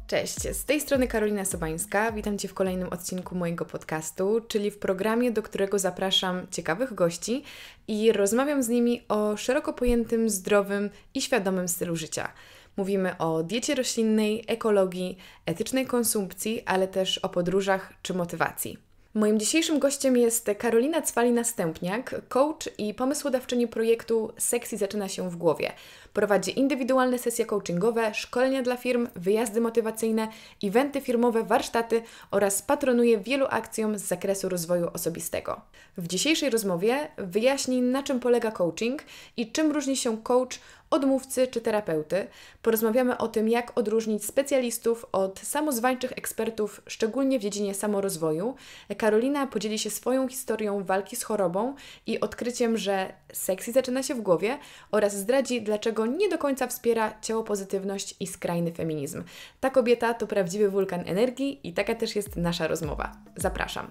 Cześć, z tej strony Karolina Sobańska. Witam Cię w kolejnym odcinku mojego podcastu, czyli w programie, do którego zapraszam ciekawych gości i rozmawiam z nimi o szeroko pojętym, zdrowym i świadomym stylu życia. Mówimy o diecie roślinnej, ekologii, etycznej konsumpcji, ale też o podróżach czy motywacji. Moim dzisiejszym gościem jest Karolina Cwalina-Stępniak, coach i pomysłodawczyni projektu Sexy zaczyna się w głowie. Prowadzi indywidualne sesje coachingowe, szkolenia dla firm, wyjazdy motywacyjne, eventy firmowe, warsztaty oraz patronuje wielu akcjom z zakresu rozwoju osobistego. W dzisiejszej rozmowie wyjaśni, na czym polega coaching i czym różni się coach od mówcy czy terapeuty. Porozmawiamy o tym, jak odróżnić specjalistów od samozwańczych ekspertów, szczególnie w dziedzinie samorozwoju. Karolina podzieli się swoją historią walki z chorobą i odkryciem, że sexy zaczyna się w głowie oraz zdradzi, dlaczego nie do końca wspiera ciałopozytywność i skrajny feminizm. Ta kobieta to prawdziwy wulkan energii i taka też jest nasza rozmowa. Zapraszam.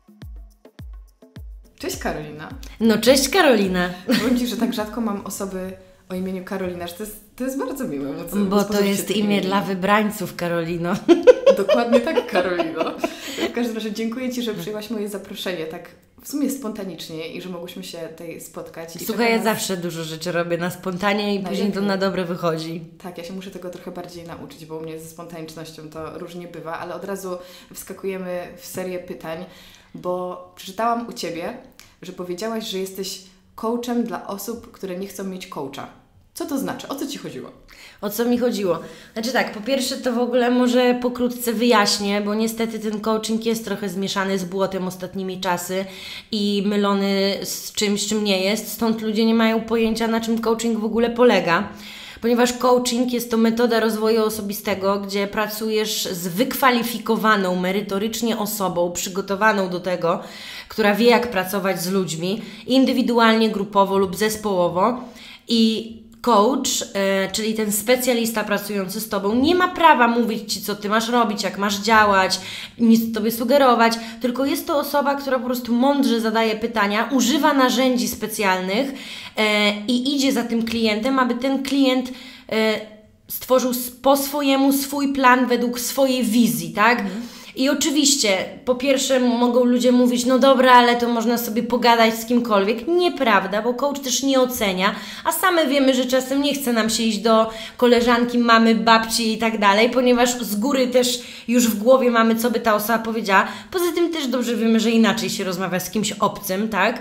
Cześć Karolina. No cześć Karolina. Powiem Ci, że tak rzadko mam osoby o imieniu Karolina, że to jest bardzo miłe. Bo to jest imię dla wybrańców, Karolino. Dokładnie tak, Karolino. W każdym razie dziękuję Ci, że przyjęłaś moje zaproszenie tak w sumie spontanicznie i że mogłyśmy się tutaj spotkać. Słuchaj, ja zawsze dużo rzeczy robię na spontanie i później to na dobre wychodzi. Tak, ja się muszę tego trochę bardziej nauczyć, bo u mnie ze spontanicznością to różnie bywa, ale od razu wskakujemy w serię pytań, bo przeczytałam u Ciebie, że powiedziałaś, że jesteś coachem dla osób, które nie chcą mieć coacha. Co to znaczy? O co Ci chodziło? O co mi chodziło? Znaczy tak, po pierwsze to w ogóle może pokrótce wyjaśnię, bo niestety ten coaching jest trochę zmieszany z błotem ostatnimi czasy i mylony z czymś, czym nie jest. Stąd ludzie nie mają pojęcia, na czym coaching w ogóle polega. Ponieważ coaching jest to metoda rozwoju osobistego, gdzie pracujesz z wykwalifikowaną merytorycznie osobą, przygotowaną do tego, która wie, jak pracować z ludźmi, indywidualnie, grupowo lub zespołowo. I coach, czyli ten specjalista pracujący z Tobą, nie ma prawa mówić Ci, co Ty masz robić, jak masz działać, nic Tobie sugerować, tylko jest to osoba, która po prostu mądrze zadaje pytania, używa narzędzi specjalnych i idzie za tym klientem, aby ten klient stworzył po swojemu swój plan według swojej wizji, tak? I oczywiście, po pierwsze mogą ludzie mówić, no dobra, ale to można sobie pogadać z kimkolwiek. Nieprawda, bo coach też nie ocenia, a same wiemy, że czasem nie chce nam się iść do koleżanki, mamy, babci i tak dalej, ponieważ z góry też już w głowie mamy, co by ta osoba powiedziała. Poza tym też dobrze wiemy, że inaczej się rozmawia z kimś obcym, tak?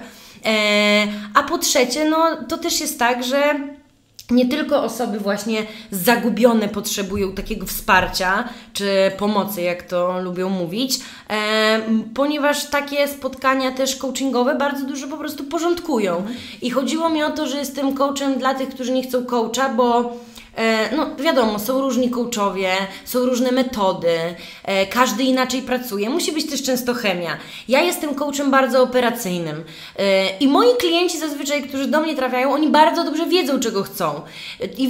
A po trzecie, no to też jest tak, że nie tylko osoby właśnie zagubione potrzebują takiego wsparcia czy pomocy, jak to lubią mówić, ponieważ takie spotkania też coachingowe bardzo dużo po prostu porządkują. I chodziło mi o to, że jestem coachem dla tych, którzy nie chcą coacha, bo no wiadomo, są różni coachowie, są różne metody, każdy inaczej pracuje, musi być też często chemia. Ja jestem coachem bardzo operacyjnym i moi klienci zazwyczaj, którzy do mnie trafiają, oni bardzo dobrze wiedzą, czego chcą. I w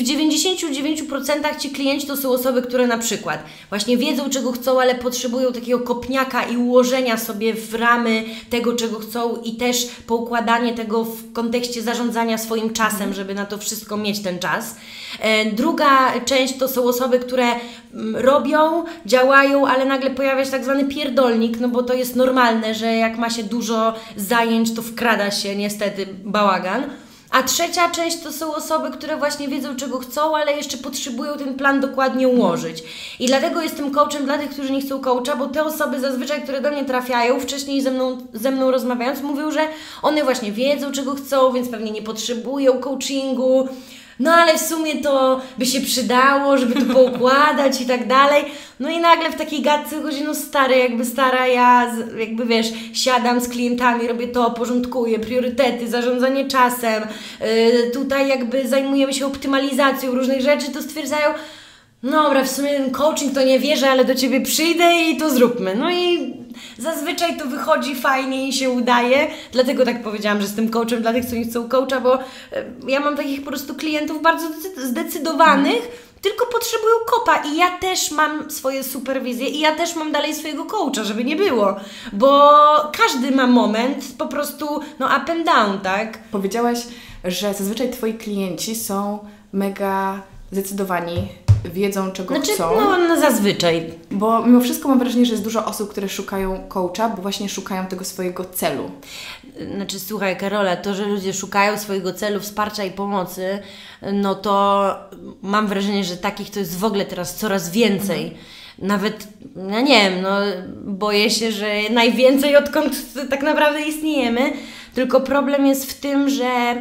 99% ci klienci to są osoby, które na przykład właśnie wiedzą, czego chcą, ale potrzebują takiego kopniaka i ułożenia sobie w ramy tego, czego chcą i też poukładanie tego w kontekście zarządzania swoim czasem, żeby na to wszystko mieć ten czas. Druga część to są osoby, które robią, działają, ale nagle pojawia się tak zwany pierdolnik, no bo to jest normalne, że jak ma się dużo zajęć, to wkrada się niestety bałagan. A trzecia część to są osoby, które właśnie wiedzą, czego chcą, ale jeszcze potrzebują ten plan dokładnie ułożyć. I dlatego jestem coachem dla tych, którzy nie chcą coacha, bo te osoby zazwyczaj, które do mnie trafiają, wcześniej ze mną rozmawiając, mówią, że one właśnie wiedzą, czego chcą, więc pewnie nie potrzebują coachingu. No ale w sumie to by się przydało, żeby to poukładać i tak dalej. No i nagle w takiej gadce chodzi, no stara ja, jakby wiesz, siadam z klientami, robię to, porządkuję, priorytety, zarządzanie czasem, tutaj jakby zajmujemy się optymalizacją różnych rzeczy, to stwierdzają, dobra, w sumie ten coaching to nie wierzę, ale do Ciebie przyjdę i to zróbmy. No i zazwyczaj to wychodzi fajnie i się udaje, dlatego tak powiedziałam, że jestem coachem dla tych, co nie chcą coacha, bo ja mam takich po prostu klientów bardzo zdecydowanych, tylko potrzebują kopa i ja też mam swoje superwizje i ja też mam dalej swojego coacha, żeby nie było, bo każdy ma moment po prostu, no up and down, tak? Powiedziałaś, że zazwyczaj Twoi klienci są mega zdecydowani wiedzą, czego chcą. No zazwyczaj. Bo mimo wszystko mam wrażenie, że jest dużo osób, które szukają coacha, bo właśnie szukają tego swojego celu. Znaczy, słuchaj Karola, to, że ludzie szukają swojego celu, wsparcia i pomocy, no to mam wrażenie, że takich to jest w ogóle teraz coraz więcej. Nawet, ja nie wiem, no boję się, że najwięcej odkąd tak naprawdę istniejemy, tylko problem jest w tym, że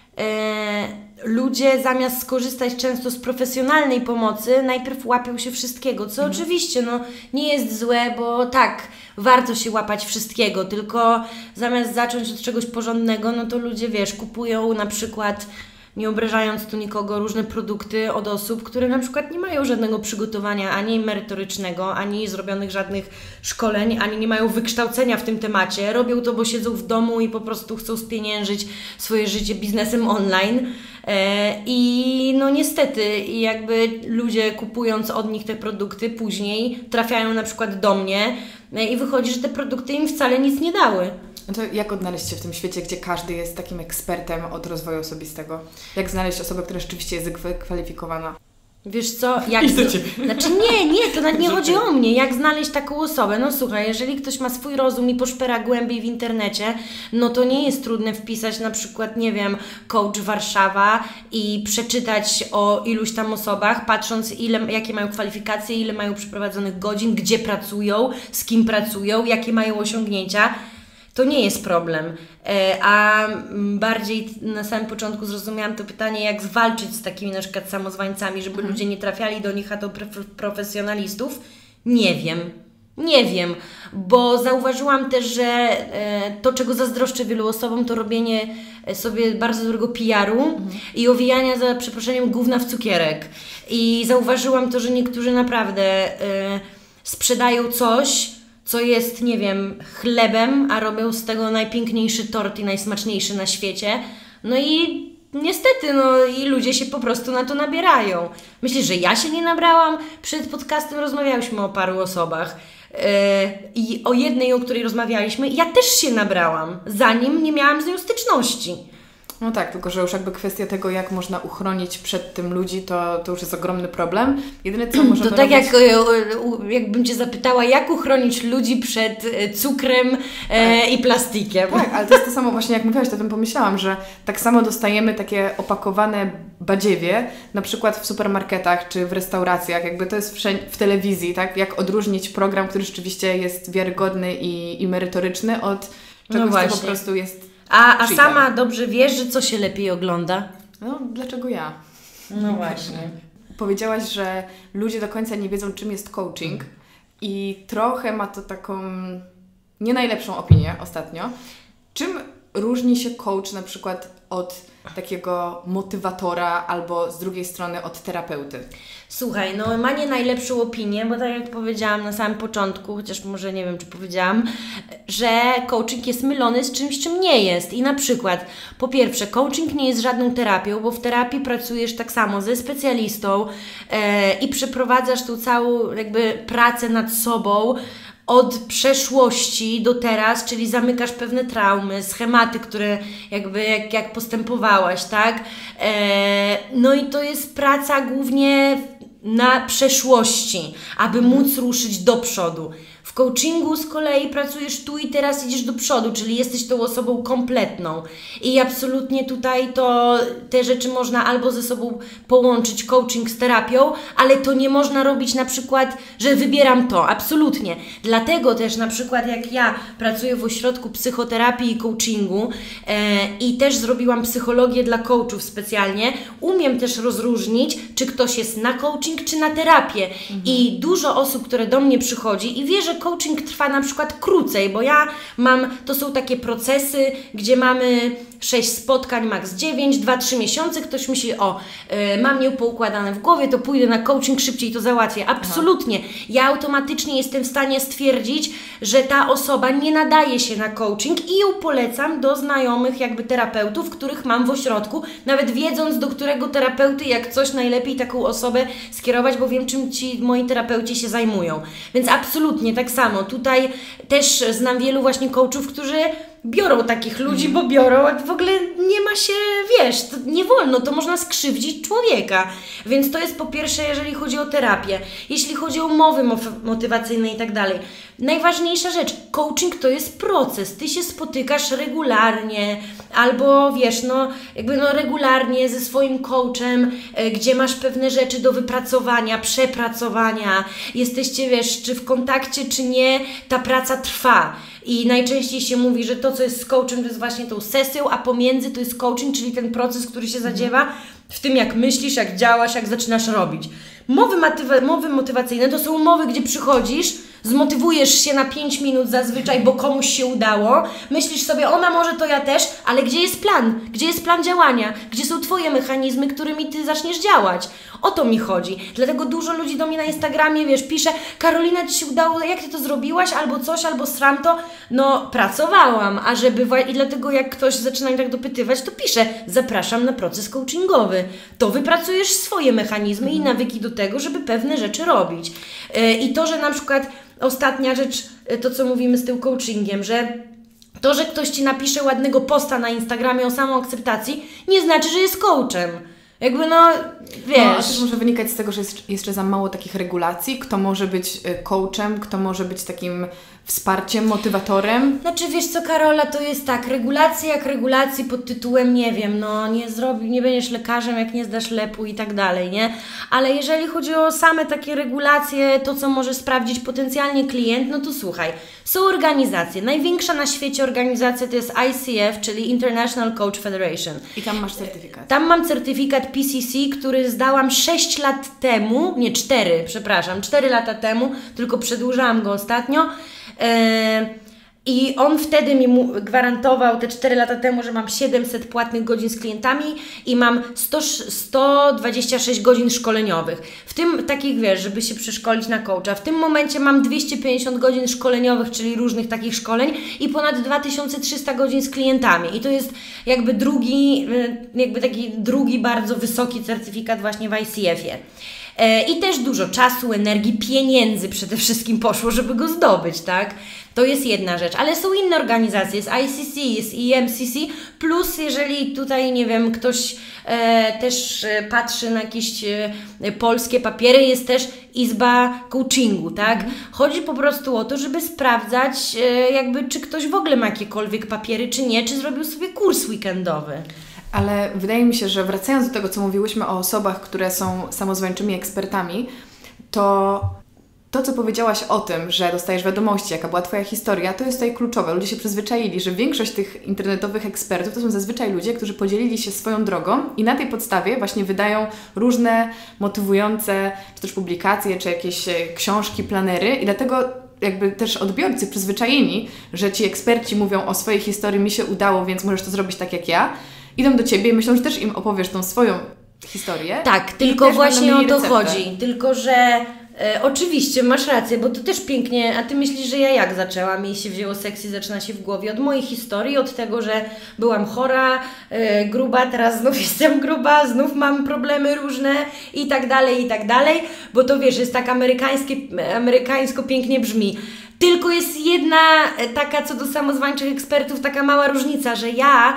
ludzie zamiast skorzystać często z profesjonalnej pomocy, najpierw łapią się wszystkiego, co oczywiście no, nie jest złe, bo tak, warto się łapać wszystkiego, tylko zamiast zacząć od czegoś porządnego, no to ludzie, wiesz, kupują na przykład, nie obrażając tu nikogo, różne produkty od osób, które na przykład nie mają żadnego przygotowania ani merytorycznego, ani zrobionych żadnych szkoleń, ani nie mają wykształcenia w tym temacie. Robią to, bo siedzą w domu i po prostu chcą spieniężyć swoje życie biznesem online. I no niestety jakby ludzie kupując od nich te produkty później trafiają na przykład do mnie i wychodzi, że te produkty im wcale nic nie dały. No to jak odnaleźć się w tym świecie, gdzie każdy jest takim ekspertem od rozwoju osobistego? Jak znaleźć osobę, która rzeczywiście jest wykwalifikowana? Wiesz co, jak... Znaczy nie, to nawet nie chodzi o mnie. Jak znaleźć taką osobę? No słuchaj, jeżeli ktoś ma swój rozum i poszpera głębiej w internecie, no to nie jest trudne wpisać na przykład, nie wiem, Coach Warszawa i przeczytać o iluś tam osobach, patrząc jakie mają kwalifikacje, ile mają przeprowadzonych godzin, gdzie pracują, z kim pracują, jakie mają osiągnięcia. To nie jest problem, a bardziej na samym początku zrozumiałam to pytanie, jak zwalczyć z takimi na przykład samozwańcami, żeby ludzie nie trafiali do nich, a do profesjonalistów. Nie wiem, bo zauważyłam też, że to, czego zazdroszczę wielu osobom, to robienie sobie bardzo dobrego PR-u i owijania, za przeproszeniem, gówna w cukierek. I zauważyłam to, że niektórzy naprawdę sprzedają coś, co jest, nie wiem, chlebem, a robią z tego najpiękniejszy tort i najsmaczniejszy na świecie. No i niestety, no i ludzie się po prostu na to nabierają. Myślisz, że ja się nie nabrałam? Przed podcastem rozmawiałyśmy o paru osobach. I o jednej, o której rozmawialiśmy, ja też się nabrałam, zanim nie miałam z nią styczności. No tak, tylko że już jakby kwestia tego, jak można uchronić przed tym ludzi, to już jest ogromny problem. Jedyne co możemy to tak robić... jakbym Cię zapytała, jak uchronić ludzi przed cukrem i plastikiem. Tak, ale to jest to samo właśnie, jak mówiłaś, to o tym pomyślałam, że tak samo dostajemy takie opakowane badziewie, na przykład w supermarketach czy w restauracjach, jakby to jest w telewizji, tak? Jak odróżnić program, który rzeczywiście jest wiarygodny i merytoryczny od czegoś, co po prostu jest... A sama dobrze wiesz, że co się lepiej ogląda? No, dlaczego ja? No właśnie. Powiedziałaś, że ludzie do końca nie wiedzą, czym jest coaching i trochę ma to taką nie najlepszą opinię ostatnio. Czym różni się coach na przykład od takiego motywatora albo z drugiej strony od terapeuty? Słuchaj, no ma nie najlepszą opinię, bo tak jak powiedziałam na samym początku, chociaż może nie wiem, czy powiedziałam, że coaching jest mylony z czymś, czym nie jest. I na przykład, po pierwsze, coaching nie jest żadną terapią, bo w terapii pracujesz tak samo ze specjalistą i przeprowadzasz tą całą jakby pracę nad sobą, od przeszłości do teraz, czyli zamykasz pewne traumy, schematy, które jakby jak postępowałaś, tak? No i to jest praca głównie na przeszłości, aby móc ruszyć do przodu. W coachingu z kolei pracujesz tu i teraz, idziesz do przodu, czyli jesteś tą osobą kompletną. I absolutnie tutaj to te rzeczy można albo ze sobą połączyć, coaching z terapią, ale to nie można robić na przykład, że wybieram to. Absolutnie. Dlatego też na przykład jak ja pracuję w ośrodku psychoterapii i coachingu i też zrobiłam psychologię dla coachów specjalnie, umiem też rozróżnić, czy ktoś jest na coaching, czy na terapię. I dużo osób, które do mnie przychodzi i wie, że coaching trwa na przykład krócej, bo ja to są takie procesy, gdzie mamy 6 spotkań, max 9, 2-3 miesiące, ktoś myśli, mam niepoukładane w głowie, to pójdę na coaching, szybciej to załatwię. Absolutnie. Ja automatycznie jestem w stanie stwierdzić, że ta osoba nie nadaje się na coaching i ją polecam do znajomych jakby terapeutów, których mam w ośrodku, nawet wiedząc, do którego terapeuty, jak coś, najlepiej taką osobę skierować, bo wiem, czym ci moi terapeuci się zajmują. Więc absolutnie tak samo. Tutaj też znam wielu właśnie coachów, którzy biorą takich ludzi, bo biorą, a w ogóle nie ma się, wiesz, to nie wolno, to można skrzywdzić człowieka. Więc to jest po pierwsze, jeżeli chodzi o terapię, jeśli chodzi o umowy motywacyjne i tak dalej. Najważniejsza rzecz, coaching to jest proces, ty się spotykasz regularnie, albo wiesz, regularnie ze swoim coachem, gdzie masz pewne rzeczy do wypracowania, przepracowania, jesteście, wiesz, czy w kontakcie, czy nie, ta praca trwa. I najczęściej się mówi, że to, co jest z coachem, to jest właśnie tą sesją, a pomiędzy to jest coaching, czyli ten proces, który się zadziewa w tym, jak myślisz, jak działasz, jak zaczynasz robić. Mowy motywacyjne to są umowy, gdzie przychodzisz, zmotywujesz się na 5 minut zazwyczaj, bo komuś się udało, myślisz sobie, ona może, to ja też, ale gdzie jest plan? Gdzie jest plan działania? Gdzie są Twoje mechanizmy, którymi Ty zaczniesz działać? O to mi chodzi. Dlatego dużo ludzi do mnie na Instagramie, wiesz, pisze, Karolina, Ci się udało, jak Ty to zrobiłaś? Albo coś, albo sram to. No, pracowałam, i dlatego jak ktoś zaczyna mnie tak dopytywać, to piszę, zapraszam na proces coachingowy. To wypracujesz swoje mechanizmy i nawyki do tego, żeby pewne rzeczy robić. I to, że na przykład ostatnia rzecz, to co mówimy z tym coachingiem, że to, że ktoś Ci napisze ładnego posta na Instagramie o samoakceptacji, nie znaczy, że jest coachem. Jakby wiesz... No, a też może wynikać z tego, że jest jeszcze za mało takich regulacji, kto może być coachem, kto może być takim wsparciem, motywatorem. Znaczy, wiesz co, Karola, to jest tak, regulacje jak regulacji pod tytułem, nie wiem, nie będziesz lekarzem, jak nie zdasz LEP-u i tak dalej, nie? Ale jeżeli chodzi o same takie regulacje, to co może sprawdzić potencjalnie klient, no to słuchaj, są organizacje, największa na świecie organizacja to jest ICF, czyli International Coach Federation. I tam masz certyfikat. Tam mam certyfikat PCC, który zdałam 6 lat temu, nie 4, przepraszam, 4 lata temu, tylko przedłużałam go ostatnio. I on wtedy mi gwarantował te 4 lata temu, że mam 700 płatnych godzin z klientami i mam 126 godzin szkoleniowych. W tym takich, wiesz, żeby się przeszkolić na coacha. W tym momencie mam 250 godzin szkoleniowych, czyli różnych takich szkoleń i ponad 2300 godzin z klientami. I to jest taki drugi bardzo wysoki certyfikat właśnie w ICF-ie. I też dużo czasu, energii, pieniędzy przede wszystkim poszło, żeby go zdobyć, tak? To jest jedna rzecz, ale są inne organizacje, jest ICC, jest EMCC, plus jeżeli tutaj, nie wiem, ktoś też patrzy na jakieś polskie papiery, jest też Izba Coachingu, tak? Chodzi po prostu o to, żeby sprawdzać czy ktoś w ogóle ma jakiekolwiek papiery, czy nie, czy zrobił sobie kurs weekendowy. Ale wydaje mi się, że wracając do tego, co mówiłyśmy o osobach, które są samozwańczymi ekspertami, to co powiedziałaś o tym, że dostajesz wiadomości, jaka była Twoja historia, to jest tutaj kluczowe. Ludzie się przyzwyczaili, że większość tych internetowych ekspertów to są zazwyczaj ludzie, którzy podzielili się swoją drogą i na tej podstawie właśnie wydają różne motywujące, czy też publikacje, czy jakieś książki, planery i dlatego jakby też odbiorcy przyzwyczajeni, że ci eksperci mówią o swojej historii, mi się udało, więc możesz to zrobić tak jak ja, idą do Ciebie i myślą, że też im opowiesz tą swoją historię. Tak, tylko właśnie o to chodzi. Tylko, że oczywiście masz rację, bo to też pięknie, a Ty myślisz, że ja jak zaczęłam i się wzięło seks i zaczyna się w głowie od mojej historii, od tego, że byłam chora, gruba, teraz znów jestem gruba, znów mam problemy różne i tak dalej, bo to wiesz, jest tak amerykańsko pięknie brzmi. Tylko jest jedna taka co do samozwańczych ekspertów, taka mała różnica, że ja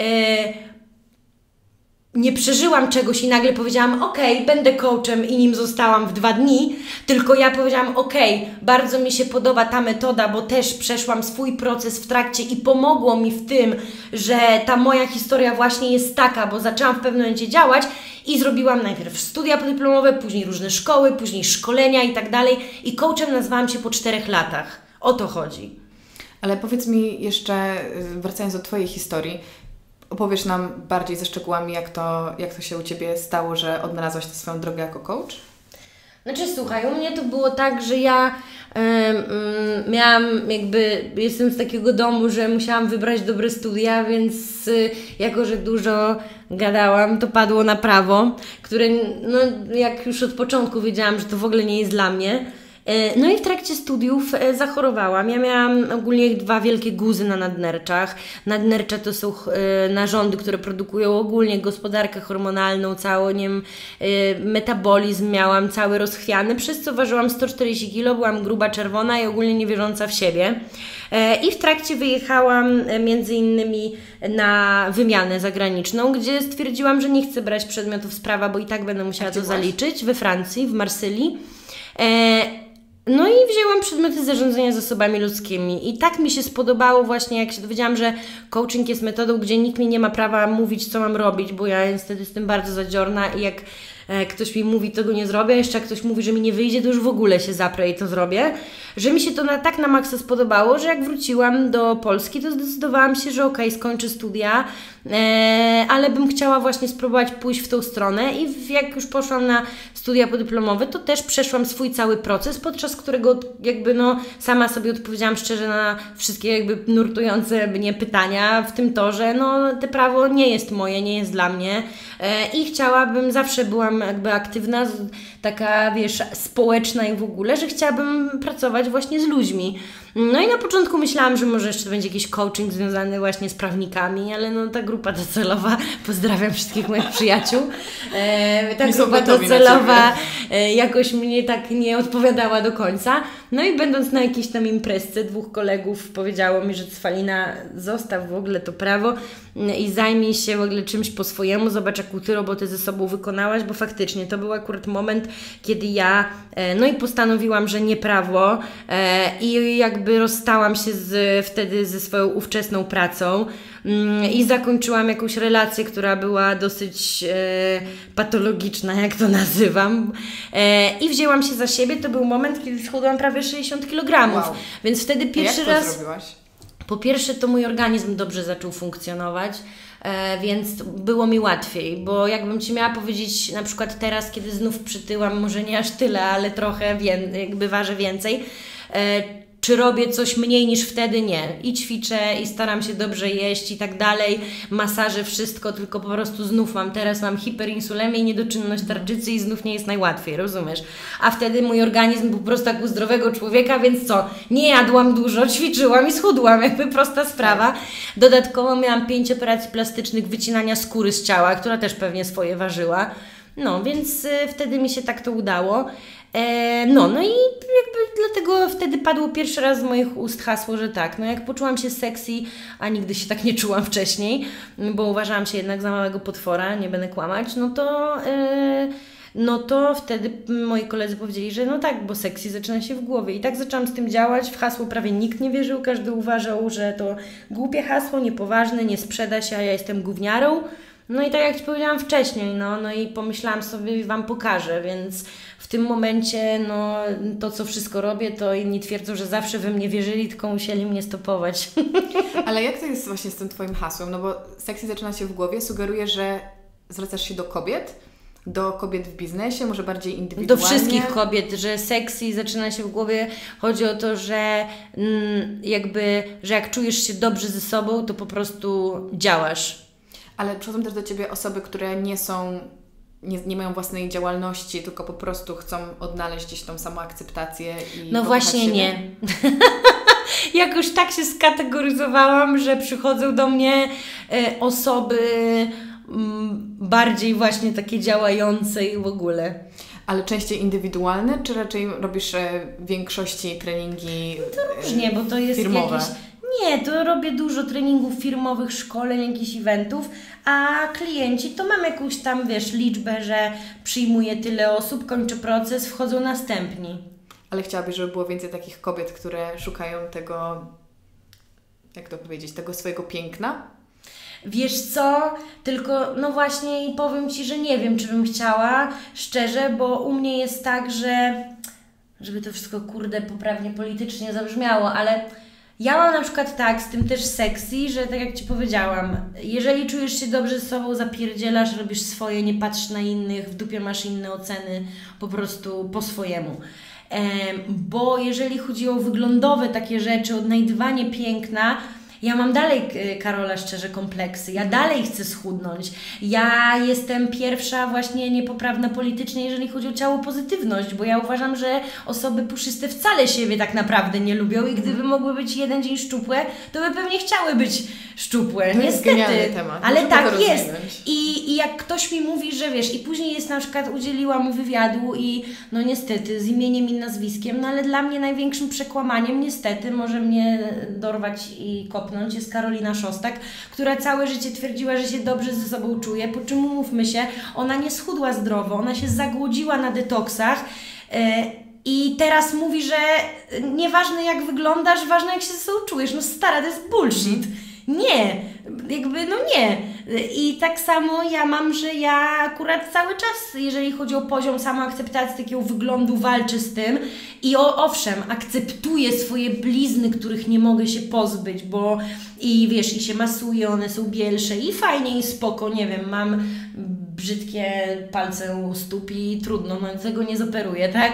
nie przeżyłam czegoś i nagle powiedziałam, okej, będę coachem i nim zostałam w 2 dni, tylko ja powiedziałam, okej, bardzo mi się podoba ta metoda, bo też przeszłam swój proces w trakcie i pomogło mi w tym, że ta moja historia właśnie jest taka, bo zaczęłam w pewnym momencie działać i zrobiłam najpierw studia podyplomowe, później różne szkoły, później szkolenia i tak dalej i coachem nazwałam się po 4 latach. O to chodzi. Ale powiedz mi jeszcze, wracając do Twojej historii, opowiesz nam bardziej ze szczegółami, jak to się u Ciebie stało, że odnalazłaś tę swoją drogę jako coach? Znaczy słuchaj, u mnie to było tak, że ja jestem z takiego domu, że musiałam wybrać dobre studia, więc jako, że dużo gadałam, to padło na prawo, które jak już od początku wiedziałam, że to w ogóle nie jest dla mnie. No i w trakcie studiów zachorowałam. Ja miałam ogólnie 2 wielkie guzy na nadnerczach. Nadnercza to są narządy, które produkują ogólnie gospodarkę hormonalną, cały metabolizm miałam cały rozchwiany, przez co ważyłam 140 kg, byłam gruba, czerwona i ogólnie niewierząca w siebie. I w trakcie wyjechałam między innymi na wymianę zagraniczną, gdzie stwierdziłam, że nie chcę brać przedmiotów z prawa, bo i tak będę musiała to zaliczyć, we Francji, w Marsylii. No i wzięłam przedmioty zarządzania zasobami ludzkimi i tak mi się spodobało właśnie, jak się dowiedziałam, że coaching jest metodą, gdzie nikt mi nie ma prawa mówić, co mam robić, bo ja niestety jestem bardzo zadziorna i jak ktoś mi mówi, to go nie zrobię, jeszcze jak ktoś mówi, że mi nie wyjdzie, to już w ogóle się zaprę i to zrobię, że mi się to tak na maksa spodobało, że jak wróciłam do Polski, to zdecydowałam się, że okej, skończę studia, ale bym chciała właśnie spróbować pójść w tą stronę i jak już poszłam na studia podyplomowe, to też przeszłam swój cały proces, podczas którego jakby sama sobie odpowiedziałam szczerze na wszystkie jakby nurtujące mnie pytania, w tym to, że te prawo nie jest moje, nie jest dla mnie i chciałabym, zawsze byłam jakby aktywna, taka wiesz, społeczna i w ogóle, że chciałabym pracować właśnie z ludźmi. No i na początku myślałam, że może jeszcze będzie jakiś coaching związany właśnie z prawnikami, ale ta grupa docelowa, pozdrawiam wszystkich moich przyjaciół, ta grupa docelowa jakoś mnie tak nie odpowiadała do końca. No i będąc na jakiejś tam imprezce, 2 kolegów powiedziało mi, że Cwalina, zostaw w ogóle to prawo i zajmij się w ogóle czymś po swojemu, zobacz jaką ty robotę ze sobą wykonałaś, bo faktycznie to był akurat moment, kiedy ja i postanowiłam, że nie prawo i jakby rozstałam się wtedy ze swoją ówczesną pracą i zakończyłam jakąś relację, która była dosyć patologiczna, jak to nazywam, i wzięłam się za siebie. To był moment, kiedy schudłam prawie 60 kg, wow. Więc wtedy pierwszy raz... Jak to zrobiłaś? Po pierwsze, to mój organizm dobrze zaczął funkcjonować, więc było mi łatwiej, bo jakbym Ci miała powiedzieć na przykład teraz, kiedy znów przytyłam, może nie aż tyle, ale trochę jakby ważę więcej, czy robię coś mniej niż wtedy? Nie. I ćwiczę, i staram się dobrze jeść i tak dalej, masaże, wszystko, tylko po prostu znów teraz mam hiperinsulemię i niedoczynność tarczycy i znów nie jest najłatwiej, rozumiesz? A wtedy mój organizm był po prostu jak u zdrowego człowieka, więc co? Nie jadłam dużo, ćwiczyłam i schudłam, jakby prosta sprawa. Dodatkowo miałam 5 operacji plastycznych wycinania skóry z ciała, która też pewnie swoje ważyła. Więc wtedy mi się tak to udało. No i jakby dlatego wtedy padło pierwszy raz z moich ust hasło, że tak, jak poczułam się sexy, a nigdy się tak nie czułam wcześniej, bo uważałam się jednak za małego potwora, nie będę kłamać, to wtedy moi koledzy powiedzieli, że tak, bo sexy zaczyna się w głowie. I tak zaczęłam z tym działać. W hasło prawie nikt nie wierzył, każdy uważał, że to głupie hasło, niepoważne, nie sprzeda się, a ja jestem gówniarą. No i tak jak Ci powiedziałam wcześniej, i pomyślałam sobie, Wam pokażę, więc w tym momencie, to co wszystko robię, to inni twierdzą, że zawsze we mnie wierzyli, tylko musieli mnie stopować. Ale jak to jest właśnie z tym Twoim hasłem? Bo sexy zaczyna się w głowie, sugeruje, że zwracasz się do kobiet w biznesie, może bardziej indywidualnie? Do wszystkich kobiet, że sexy zaczyna się w głowie. Chodzi o to, że że jak czujesz się dobrze ze sobą, to po prostu działasz. Ale przychodzą też do Ciebie osoby, które nie mają własnej działalności, tylko po prostu chcą odnaleźć gdzieś tą samoakceptację i właśnie siebie. Nie. Jakoś tak się skategoryzowałam, że przychodzą do mnie osoby bardziej właśnie takie działające i w ogóle. Ale częściej indywidualne, czy raczej robisz w większości treningi to różnie, bo to jest firmowe? Nie, to robię dużo treningów firmowych, szkoleń, jakichś eventów, a klienci to mam jakąś tam, liczbę, że przyjmuję tyle osób, kończę proces, wchodzą następni. Ale chciałabyś, żeby było więcej takich kobiet, które szukają tego, jak to powiedzieć, tego swojego piękna? Wiesz co, tylko właśnie i powiem Ci, że nie wiem, czy bym chciała, szczerze, bo u mnie jest tak, że żeby to wszystko poprawnie politycznie zabrzmiało, ale ja mam na przykład tak, z tym też sexy, że tak jak Ci powiedziałam, jeżeli czujesz się dobrze z sobą, zapierdzielasz, robisz swoje, nie patrz na innych, w dupie masz inne oceny, po prostu po swojemu. Bo jeżeli chodzi o wyglądowe takie rzeczy, odnajdywanie piękna, Ja mam dalej, Karola, szczerze kompleksy. Ja dalej chcę schudnąć. Ja jestem pierwsza właśnie niepoprawna politycznie, jeżeli chodzi o ciało pozytywność, bo ja uważam, że osoby puszyste wcale siebie tak naprawdę nie lubią i gdyby mogły być jeden dzień szczupłe, to by pewnie chciały być szczupłe. To niestety. jest genialny temat. Ale Musimy tak to jest. rozwinąć. I jak ktoś mi mówi, że wiesz, i później jest na przykład, udzieliła mu wywiadu i no niestety z imieniem i nazwiskiem, no ale dla mnie największym przekłamaniem niestety może mnie dorwać i kopnąć jest Karolina Szostak, która całe życie twierdziła, że się dobrze ze sobą czuje, po czym umówmy się, ona nie schudła zdrowo, ona się zagłodziła na detoksach i teraz mówi, że nieważne jak wyglądasz, ważne jak się ze sobą czujesz. No stara, to jest bullshit. Nie, jakby no nie. I tak samo ja mam, że ja akurat cały czas, jeżeli chodzi o poziom samoakceptacji takiego wyglądu, walczę z tym i owszem, akceptuję swoje blizny, których nie mogę się pozbyć, bo i wiesz, i się masuję, one są bielsze i fajnie i spoko, nie wiem, mam brzydkie palce u stóp i trudno, no tego nie zoperuję, tak?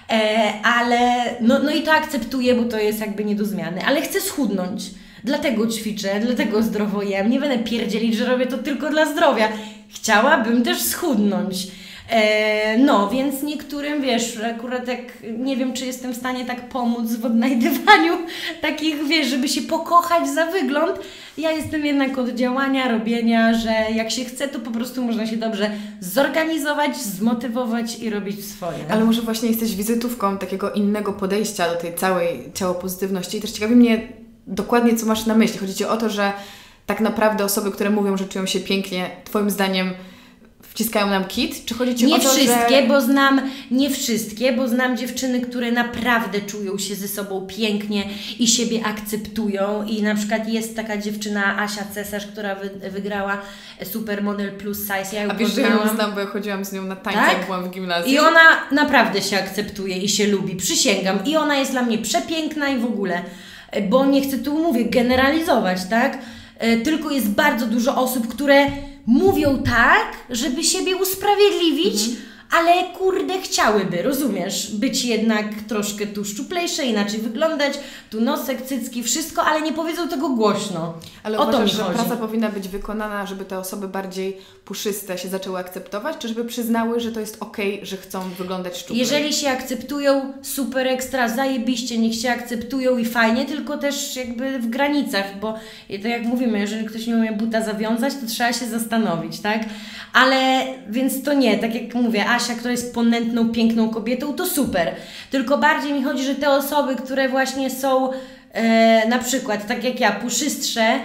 Ale no i to akceptuję, bo to jest jakby nie do zmiany, ale chcę schudnąć. Dlatego ćwiczę, dlatego zdrowo jem. Nie będę pierdzielić, że robię to tylko dla zdrowia. Chciałabym też schudnąć. No, więc niektórym, wiesz, akurat jak nie wiem, czy jestem w stanie tak pomóc w odnajdywaniu takich, wiesz, żeby się pokochać za wygląd. Ja jestem jednak od działania, robienia, że jak się chce, to po prostu można się dobrze zorganizować, zmotywować i robić swoje. Ale może właśnie jesteś wizytówką takiego innego podejścia do tej całej ciałopozytywności i też ciekawi mnie dokładnie, co masz na myśli. Chodzi Ci o to, że tak naprawdę osoby, które mówią, że czują się pięknie, Twoim zdaniem wciskają nam kit? Czy chodzi Ci nie o to, wszystkie, że... Nie wszystkie, bo znam dziewczyny, które naprawdę czują się ze sobą pięknie i siebie akceptują i na przykład jest taka dziewczyna Asia Cesarz, która wygrała Supermodel Plus Size. Ja ją A wiesz, że ja ją znam, bo ja chodziłam z nią na tańce, tak? jak byłam w gimnazjum. I ona naprawdę się akceptuje i się lubi, przysięgam. I ona jest dla mnie przepiękna i w ogóle, bo nie chcę tu, mówię, generalizować, tak? Tylko jest bardzo dużo osób, które mówią tak, żeby siebie usprawiedliwić, ale kurde chciałyby, rozumiesz, być jednak troszkę tu szczuplejsze, inaczej wyglądać, tu nosek, cycki, wszystko, ale nie powiedzą tego głośno. Ale o to mi uważasz, że chodzi. praca powinna być wykonana, żeby te osoby bardziej puszyste się zaczęły akceptować, czy żeby przyznały, że to jest okej, że chcą wyglądać szczuplej? Jeżeli się akceptują, super ekstra, zajebiście, niech się akceptują i fajnie, tylko też jakby w granicach, bo tak jak mówimy, jeżeli ktoś nie umie buta zawiązać, to trzeba się zastanowić, tak? Ale, więc to nie, tak jak mówię, Asia, która jest ponętną, piękną kobietą, to super. Tylko bardziej mi chodzi, że te osoby, które właśnie są na przykład, tak jak ja, puszystsze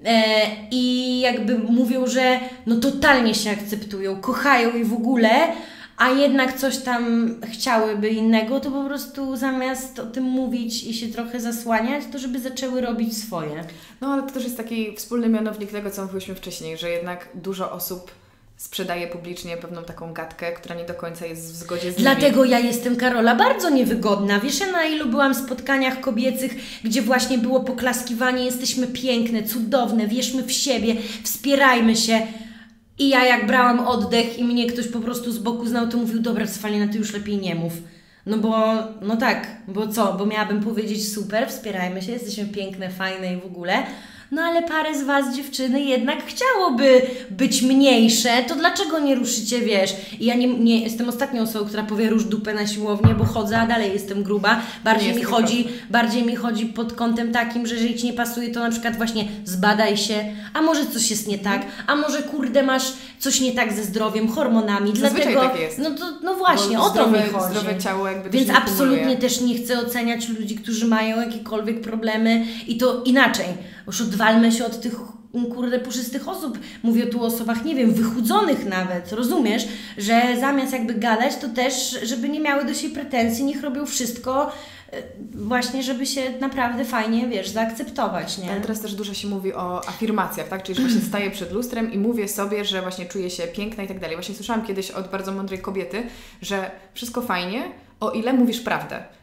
i jakby mówią, że no totalnie się akceptują, kochają i w ogóle, a jednak coś tam chciałyby innego, to po prostu zamiast o tym mówić i się trochę zasłaniać, to żeby zaczęły robić swoje. No ale to też jest taki wspólny mianownik tego, co mówiliśmy wcześniej, że jednak dużo osób sprzedaje publicznie pewną taką gadkę, która nie do końca jest w zgodzie z nimi. Dlatego ja jestem, Karola, bardzo niewygodna. Wiesz, ja na ilu byłam w spotkaniach kobiecych, gdzie właśnie było poklaskiwanie, jesteśmy piękne, cudowne, wierzmy w siebie, wspierajmy się. I ja jak brałam oddech i mnie ktoś po prostu z boku znał, to mówił, dobra, Cwalina, ty już lepiej nie mów. No bo, no tak, bo co? Bo miałabym powiedzieć, super, wspierajmy się, jesteśmy piękne, fajne i w ogóle. No ale parę z Was, dziewczyny, jednak chciałoby być mniejsze, to dlaczego nie ruszycie, wiesz? I ja nie jestem ostatnią osobą, która powie rusz dupę na siłownię, bo chodzę, a dalej jestem gruba. Bardziej mi chodzi pod kątem takim, że jeżeli Ci nie pasuje, to na przykład właśnie zbadaj się, a może coś jest nie tak, a może kurde masz coś nie tak ze zdrowiem, hormonami, Zazwyczaj dlatego, tak jest. No właśnie, o to mi chodzi. Zdrowe ciało jakby Więc też nie absolutnie kumuluje. też nie chcę oceniać ludzi, którzy mają jakiekolwiek problemy i to inaczej. Już odwalmy się od tych kurde puszystych osób. Mówię tu o osobach, nie wiem, wychudzonych nawet, rozumiesz? Że zamiast jakby gadać, to też, żeby nie miały do siebie pretensji, niech robią wszystko właśnie, żeby się naprawdę fajnie, wiesz, zaakceptować, nie? Ale teraz też dużo się mówi o afirmacjach, tak? Czyli że właśnie staję przed lustrem i mówię sobie, że właśnie czuję się piękna i tak dalej. Właśnie słyszałam kiedyś od bardzo mądrej kobiety, że wszystko fajnie, o ile mówisz prawdę.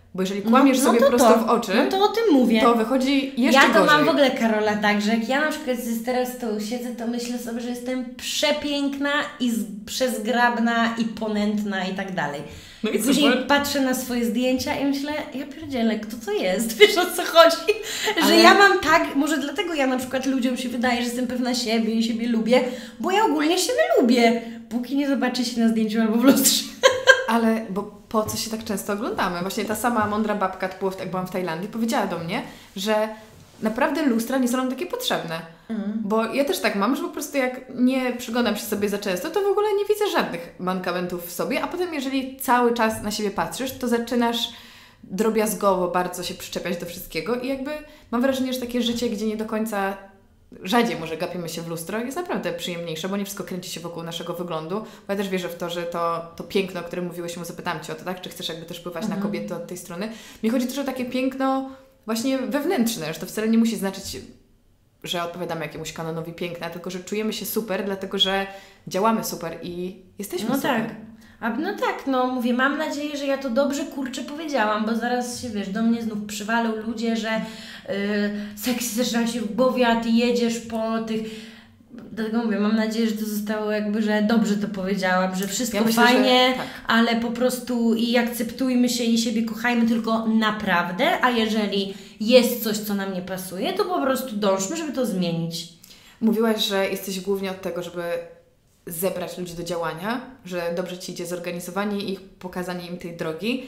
Bo jeżeli kłamiesz sobie prosto w oczy, no to o tym mówię. To wychodzi jeszcze gorzej. Ja to mam w ogóle, Karola, tak, że jak ja na przykład teraz tu siedzę, to myślę sobie, że jestem przepiękna i przezgrabna i ponętna i tak dalej. No i później patrzę na swoje zdjęcia i myślę, ja pierdzielę, kto to jest? Wiesz, o co chodzi? Że ja mam tak, może dlatego ja na przykład ludziom się wydaje, że jestem pewna siebie i siebie lubię, bo ja ogólnie siebie lubię, póki nie zobaczę się na zdjęciu albo w lustrze. Ale, bo po co się tak często oglądamy? Właśnie ta sama mądra babka, jak byłam w Tajlandii, powiedziała do mnie, że naprawdę lustra nie są nam takie potrzebne. Bo ja też tak mam, że po prostu jak nie przyglądam się sobie za często, to w ogóle nie widzę żadnych mankamentów w sobie, a potem jeżeli cały czas na siebie patrzysz, to zaczynasz drobiazgowo bardzo się przyczepiać do wszystkiego i jakby mam wrażenie, że takie życie, gdzie nie do końca, rzadziej może gapimy się w lustro, jest naprawdę przyjemniejsze, bo nie wszystko kręci się wokół naszego wyglądu. Bo ja też wierzę w to, że to piękno, o którym mówiłyśmy, zapytałam Cię o to, tak? Czy chcesz jakby też wpływać na kobiety od tej strony? Mi chodzi też o takie piękno właśnie wewnętrzne, że to wcale nie musi znaczyć, że odpowiadamy jakiemuś kanonowi piękna, tylko że czujemy się super, dlatego że działamy super i jesteśmy super. Tak. Mówię, mam nadzieję, że ja to dobrze, powiedziałam, bo zaraz się, do mnie znów przywalą ludzie, że seks zaczyna się w głowie, a Ty jedziesz po tych... Dlatego mówię, mam nadzieję, że to zostało jakby, że dobrze to powiedziałam, że wszystko myślę, fajnie, że tak. Ale po prostu i akceptujmy się i siebie kochajmy tylko naprawdę, a jeżeli jest coś, co nam nie pasuje, to po prostu dążmy, żeby to zmienić. Mówiłaś, że jesteś głównie od tego, żeby zebrać ludzi do działania, że dobrze Ci idzie zorganizowanie ich, pokazanie im tej drogi,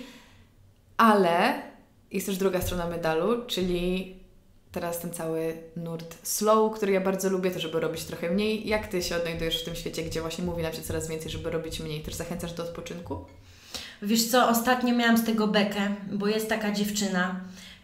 ale jest też druga strona medalu, czyli teraz ten cały nurt slow, który ja bardzo lubię, to żeby robić trochę mniej. Jak Ty się odnajdujesz w tym świecie, gdzie właśnie mówi nam się coraz więcej, żeby robić mniej? Też zachęcasz do odpoczynku? Wiesz co, ostatnio miałam z tego bekę, bo jest taka dziewczyna,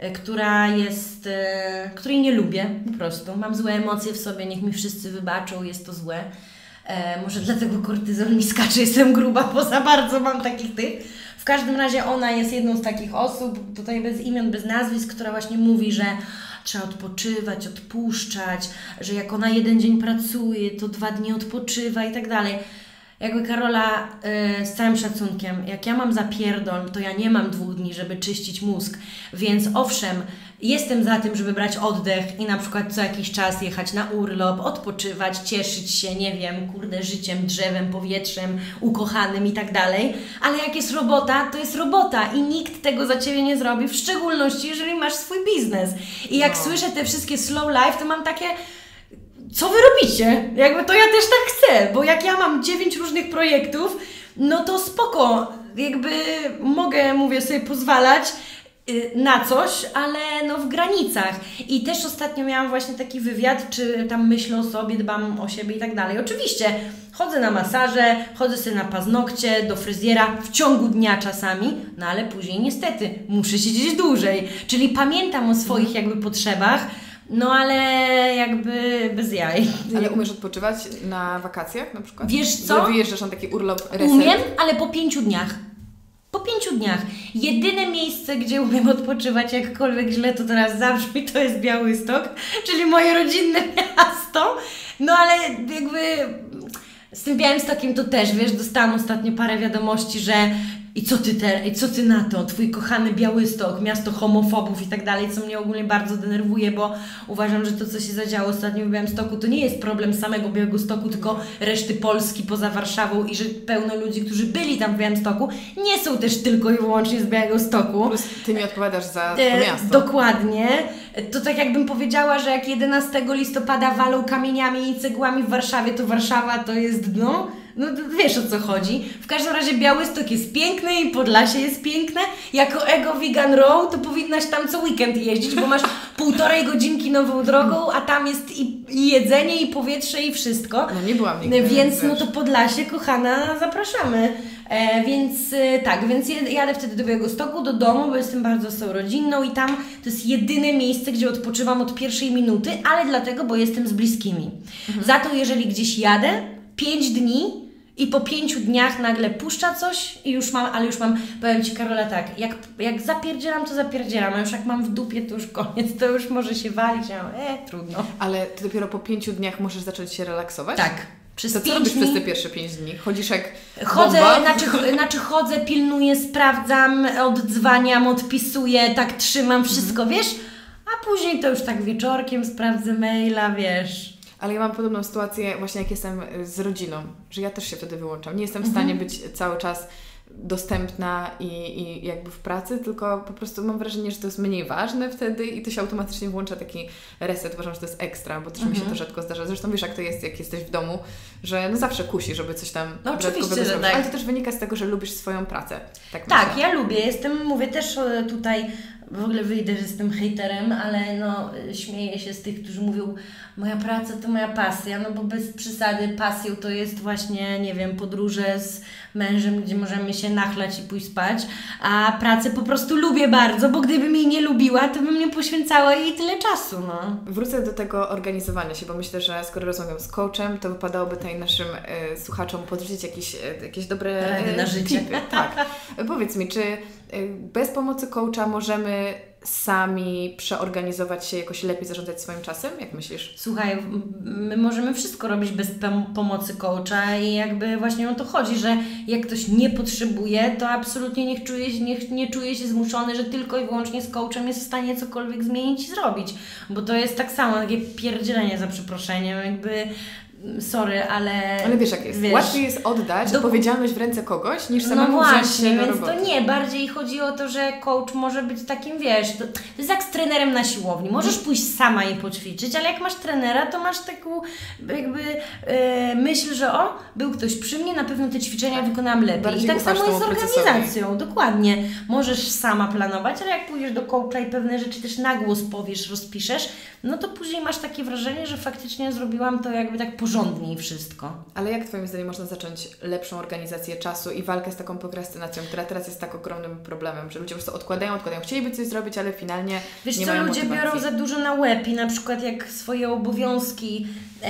której nie lubię po prostu. Mam złe emocje w sobie, niech mi wszyscy wybaczą, jest to złe. Może dlatego kortyzol mi skacze, jestem gruba, bo za bardzo mam takich tych. W każdym razie ona jest jedną z takich osób, tutaj bez imion, bez nazwisk, która właśnie mówi, że trzeba odpoczywać, odpuszczać, że jak ona 1 dzień pracuje, to 2 dni odpoczywa i tak dalej. Jakby Karola, z całym szacunkiem, jak ja mam zapierdol, to ja nie mam 2 dni, żeby czyścić mózg, więc owszem, jestem za tym, żeby brać oddech i na przykład co jakiś czas jechać na urlop, odpoczywać, cieszyć się, nie wiem, życiem, drzewem, powietrzem, ukochanym i tak dalej, ale jak jest robota, to jest robota i nikt tego za Ciebie nie zrobi, w szczególności jeżeli masz swój biznes. I jak słyszę te wszystkie slow life, to mam takie... Co Wy robicie? Jakby to ja też tak chcę, bo jak ja mam 9 różnych projektów, no to spoko, jakby mogę, mówię, sobie pozwalać na coś, ale no w granicach. I też ostatnio miałam właśnie taki wywiad, czy tam myślę o sobie, dbam o siebie i tak dalej. Oczywiście chodzę na masaże, chodzę sobie na paznokcie, do fryzjera w ciągu dnia czasami, no ale później niestety muszę siedzieć dłużej. Czyli pamiętam o swoich jakby potrzebach, no ale jakby bez jaj. Ale umiesz odpoczywać na wakacjach na przykład? Wiesz co? Wyjeżdżasz na taki urlop reset? Umiem, ale po 5 dniach. Po 5 dniach. Jedyne miejsce, gdzie umiem odpoczywać jakkolwiek źle to teraz zabrzmi, to jest Białystok, czyli moje rodzinne miasto. No ale jakby z tym Białymstokiem to też, wiesz, dostałam ostatnio parę wiadomości, że i co ty na to, twój kochany Białystok, miasto homofobów i tak dalej, co mnie ogólnie bardzo denerwuje, bo uważam, że to, co się zadziało ostatnio w Białymstoku, to nie jest problem samego Białegostoku, tylko reszty Polski poza Warszawą i że pełno ludzi, którzy byli tam w Białymstoku, nie są też tylko i wyłącznie z Białegostoku. Plus Ty mi odpowiadasz za to miasto. Dokładnie. To tak jakbym powiedziała, że jak 11 listopada walą kamieniami i cegłami w Warszawie, to Warszawa to jest dno. No wiesz, o co chodzi. W każdym razie Białystok jest piękny i Podlasie jest piękne. Jako Ego Vegan Row to powinnaś tam co weekend jeździć, bo masz 1,5 godzinki nową drogą, a tam jest i jedzenie, i powietrze, i wszystko. No nie byłam nigdy. Więc no to Podlasie, kochana, zapraszamy. Więc jadę wtedy do Białegostoku, do domu, bo jestem bardzo osobą rodzinną i tam to jest jedyne miejsce, gdzie odpoczywam od pierwszej minuty, ale dlatego, bo jestem z bliskimi. Za to, jeżeli gdzieś jadę, 5 dni i po 5 dniach nagle puszcza coś i już mam, powiem Ci, Karola, tak, jak zapierdzielam, to zapierdzielam, a już jak mam w dupie, to już koniec, to już może się walić, trudno. Ale Ty dopiero po 5 dniach możesz zacząć się relaksować? Tak. Przez To co 5 robisz dni przez te pierwsze 5 dni? Chodzisz jak chodzę, bomba? chodzę, pilnuję, sprawdzam, oddzwaniam, odpisuję, tak trzymam wszystko, wiesz? A później to już tak wieczorkiem sprawdzę maila, wiesz. Ale ja mam podobną sytuację właśnie jak jestem z rodziną, że ja też się wtedy wyłączam. Nie jestem w stanie być cały czas dostępna i jakby w pracy, tylko po prostu mam wrażenie, że to jest mniej ważne wtedy i to się automatycznie włącza taki reset. Uważam, że to jest ekstra, bo też mi się to rzadko zdarza. Zresztą wiesz, jak to jest, jak jesteś w domu, że no zawsze kusi, żeby coś tam oczywiście, że zrobić. tak. Ale to też wynika z tego, że lubisz swoją pracę. Tak, myślę. ja lubię. Mówię też tutaj, w ogóle wyjdę, że jestem hejterem, ale no śmieję się z tych, którzy mówią, moja praca to moja pasja, no bo bez przesady pasją to jest właśnie, nie wiem, podróże z mężem, gdzie możemy się nachlać i pójść spać, a pracę po prostu lubię bardzo, bo gdybym jej nie lubiła, to bym nie poświęcała jej tyle czasu, no. Wrócę do tego organizowania się, bo myślę, że skoro rozmawiam z coachem, to wypadałoby tutaj naszym słuchaczom podrzucić jakieś dobre rady na życie. tipy. Tak. Powiedz mi, czy bez pomocy coacha możemy sami przeorganizować się, jakoś lepiej zarządzać swoim czasem? Jak myślisz? Słuchaj, my możemy wszystko robić bez pomocy coacha i jakby właśnie o to chodzi, że jak ktoś nie potrzebuje, to absolutnie nie czuje się zmuszony, że tylko i wyłącznie z coachem jest w stanie cokolwiek zmienić i zrobić, bo to jest tak samo, takie pierdzielenie za przeproszeniem, jakby sorry, ale... Ale wiesz jak jest, łatwiej jest oddać odpowiedzialność w ręce kogoś, niż samemu wziąć się do roboty. To nie, bardziej chodzi o to, że coach może być takim, wiesz, to jest jak z trenerem na siłowni. Możesz pójść sama i poćwiczyć, ale jak masz trenera, to masz taką jakby myśl, że był ktoś przy mnie, na pewno te ćwiczenia wykonałam lepiej. Bardziej i tak samo jest z procesowi. organizacją, dokładnie. Możesz sama planować, ale jak pójdziesz do coacha i pewne rzeczy też na głos powiesz, rozpiszesz, no to później masz takie wrażenie, że faktycznie zrobiłam to jakby tak porządniej wszystko. Ale jak Twoim zdaniem można zacząć lepszą organizację czasu i walkę z taką prokrastynacją, która teraz jest tak ogromnym problemem, że ludzie po prostu odkładają, chcieliby coś zrobić, ale finalnie wiesz nie co, mają ludzie motywacji. biorą za dużo na łeb i na przykład jak swoje obowiązki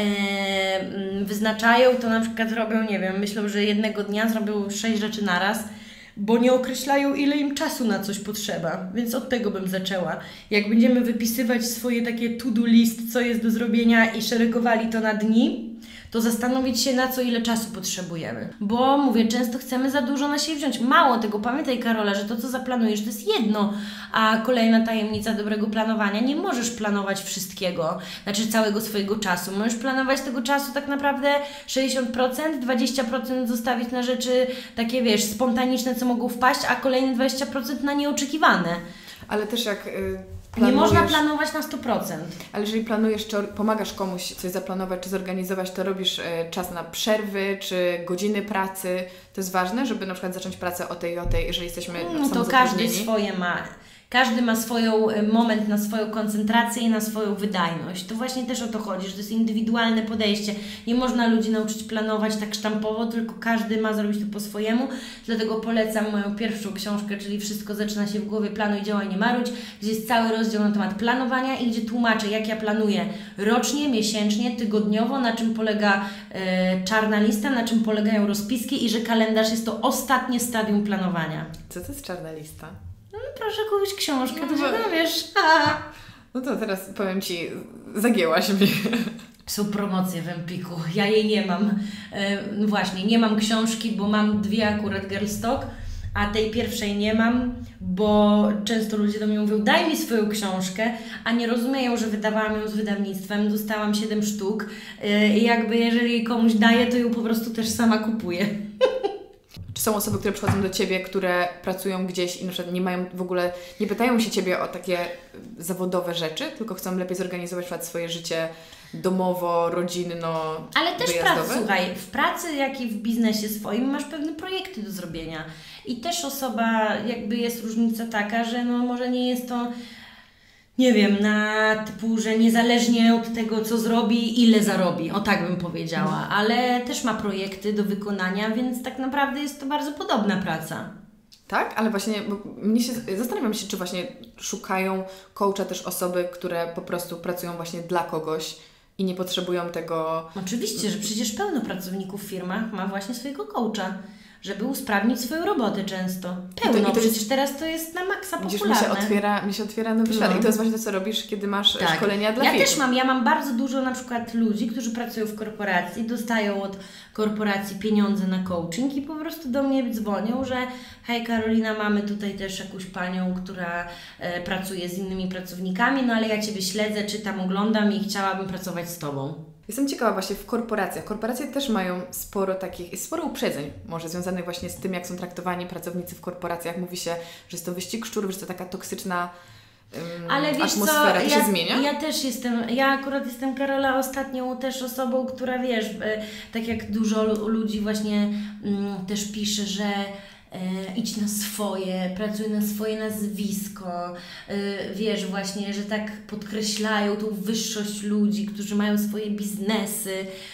wyznaczają, to na przykład robią, nie wiem, myślą, że jednego dnia zrobią 6 rzeczy naraz, bo nie określają, ile im czasu na coś potrzeba. Więc od tego bym zaczęła. Jak będziemy wypisywać swoje takie to-do list, co jest do zrobienia i szeregowali to na dni, to zastanowić się, na co ile czasu potrzebujemy. Bo mówię, często chcemy za dużo na siebie wziąć. Mało tego, pamiętaj Karola, że to, co zaplanujesz, to jest jedno, a kolejna tajemnica dobrego planowania, nie możesz planować wszystkiego, znaczy całego swojego czasu. Możesz planować tego czasu tak naprawdę 60%, 20% zostawić na rzeczy takie, wiesz, spontaniczne, co mogą wpaść, a kolejne 20% na nieoczekiwane. Ale też jak nie można planować na 100%. Ale jeżeli planujesz, czy pomagasz komuś coś zaplanować, czy zorganizować, to robisz czas na przerwy, czy godziny pracy. To jest ważne, żeby na przykład zacząć pracę o tej, jeżeli jesteśmy to każdy swoje ma. Każdy ma moment na swoją koncentrację i na swoją wydajność. To właśnie też o to chodzi, że to jest indywidualne podejście. Nie można ludzi nauczyć planować tak sztampowo, tylko każdy ma zrobić to po swojemu. Dlatego polecam moją pierwszą książkę, czyli Wszystko zaczyna się w głowie, planuj, działaj, nie marudź, gdzie jest cały rozdział na temat planowania i gdzie tłumaczę, jak ja planuję rocznie, miesięcznie, tygodniowo, na czym polega czarna lista, na czym polegają rozpiski i że kalendarz jest to ostatnie stadium planowania. Co to jest czarna lista? No proszę kupić książkę, to się dowiesz. No to teraz powiem Ci, zagięłaś mnie. Są promocje w Empiku, ja jej nie mam. Właśnie, nie mam książki, bo mam 2 akurat Girlstock, a tej pierwszej nie mam, bo często ludzie do mnie mówią, daj mi swoją książkę, a nie rozumieją, że wydawałam ją z wydawnictwem, dostałam 7 sztuk i jakby jeżeli komuś daję, to ją po prostu też sama kupuję. Czy są osoby, które przychodzą do Ciebie, które pracują gdzieś i na przykład nie mają w ogóle, nie pytają się Ciebie o takie zawodowe rzeczy, tylko chcą lepiej zorganizować swoje życie domowo, rodzinno, ale też wyjazdowe? słuchaj, w pracy, jak i w biznesie swoim masz pewne projekty do zrobienia. I też osoba, jakby jest różnica taka, że no może nie jest to, nie wiem, na typu, że niezależnie od tego, co zrobi, ile zarobi. O tak bym powiedziała. Ale też ma projekty do wykonania, więc tak naprawdę jest to bardzo podobna praca. Tak, ale właśnie zastanawiam się, czy właśnie szukają coacha też osoby, które po prostu pracują właśnie dla kogoś i nie potrzebują tego... Oczywiście, że przecież pełno pracowników w firmach ma właśnie swojego coacha. żeby usprawnić swoją robotę często. Pełno, przecież teraz to jest na maksa popularne. Widzisz, mi się otwiera nowy świat. I to jest właśnie to, co robisz, kiedy masz szkolenia dla firm. Ja mam bardzo dużo na przykład ludzi, którzy pracują w korporacji, dostają od korporacji pieniądze na coaching i po prostu do mnie dzwonią, że hej Karolina, mamy tutaj też jakąś panią, która pracuje z innymi pracownikami, no ale ja Ciebie śledzę, czytam, oglądam i chciałabym pracować z Tobą. Jestem ciekawa właśnie w korporacjach. Korporacje też mają sporo uprzedzeń może związanych właśnie z tym, jak są traktowani pracownicy w korporacjach. Mówi się, że jest to wyścig szczurów, że to taka toksyczna ale wiesz atmosfera. To się zmienia? Ja akurat jestem, Karola, ostatnią też osobą, która wiesz, tak jak dużo ludzi właśnie też pisze, że idź na swoje, pracuj na swoje nazwisko, wiesz właśnie, że tak podkreślają tą wyższość ludzi, którzy mają swoje biznesy.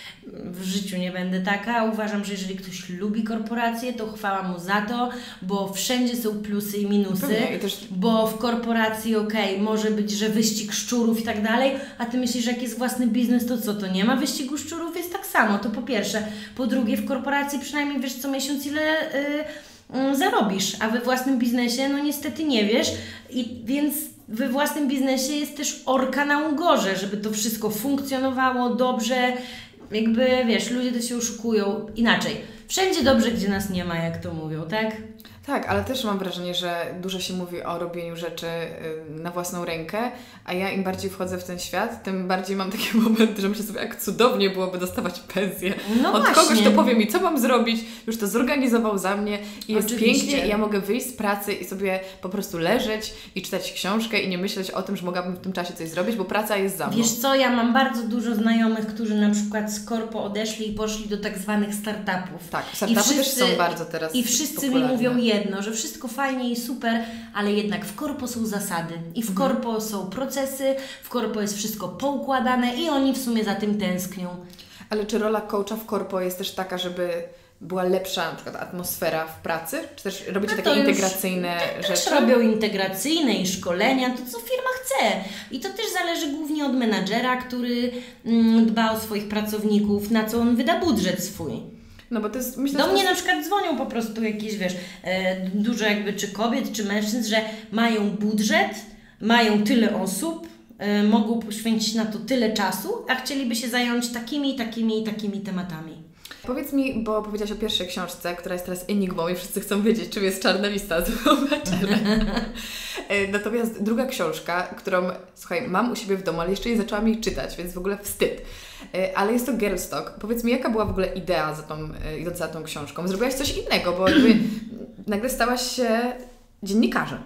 W życiu nie będę taka. Uważam, że jeżeli ktoś lubi korporacje, to chwała mu za to, bo wszędzie są plusy i minusy, bo w korporacji może być, że wyścig szczurów i tak dalej, a Ty myślisz, że jak jest własny biznes, to co, to nie ma wyścigu szczurów? Jest tak samo, to po pierwsze. Po drugie, w korporacji przynajmniej wiesz co miesiąc ile zarobisz, a we własnym biznesie no niestety nie wiesz więc we własnym biznesie jest też orka na ugorze, żeby to wszystko funkcjonowało dobrze, jakby wiesz, ludzie to się oszukują inaczej. Wszędzie dobrze, gdzie nas nie ma, jak to mówią, tak? Tak, ale też mam wrażenie, że dużo się mówi o robieniu rzeczy na własną rękę, a ja im bardziej wchodzę w ten świat, tym bardziej mam takie momenty, że myślę sobie, jak cudownie byłoby dostawać pensję od kogoś, kto powie mi, co mam zrobić, już to zorganizował za mnie i jest pięknie i ja mogę wyjść z pracy i sobie po prostu leżeć i czytać książkę i nie myśleć o tym, że mogłabym w tym czasie coś zrobić, bo praca jest za mną. Wiesz co, ja mam bardzo dużo znajomych, którzy na przykład z korpo odeszli i poszli do tak zwanych startupów. Tak, startupy też są bardzo teraz i wszyscy mi mówią jedno, że wszystko fajnie i super, ale jednak w korpo są zasady i w korpo są procesy, w korpo jest wszystko poukładane i oni w sumie za tym tęsknią. Ale czy rola coacha w korpo jest też taka, żeby była lepsza na przykład atmosfera w pracy? Czy też robicie takie integracyjne rzeczy? Też robią integracyjne i szkolenia, to co firma chce. I to też zależy głównie od menadżera, który dba o swoich pracowników, na co on wyda budżet swój. No bo to jest, myślę, do mnie na przykład dzwonią po prostu jakieś, wiesz, dużo jakby czy kobiet, czy mężczyzn, że mają budżet, mają tyle osób, mogą poświęcić na to tyle czasu, a chcieliby się zająć takimi tematami. Powiedz mi, bo powiedziałaś o pierwszej książce, która jest teraz enigmą i wszyscy chcą wiedzieć, czym jest czarna lista z Natomiast druga książka, którą, słuchaj, mam u siebie w domu, ale jeszcze nie zaczęłam jej czytać, więc w ogóle wstyd. Ale jest to Girlstock. Powiedz mi, jaka była w ogóle idea idąca za tą książką? Zrobiłaś coś innego, bo jakby nagle stałaś się dziennikarzem.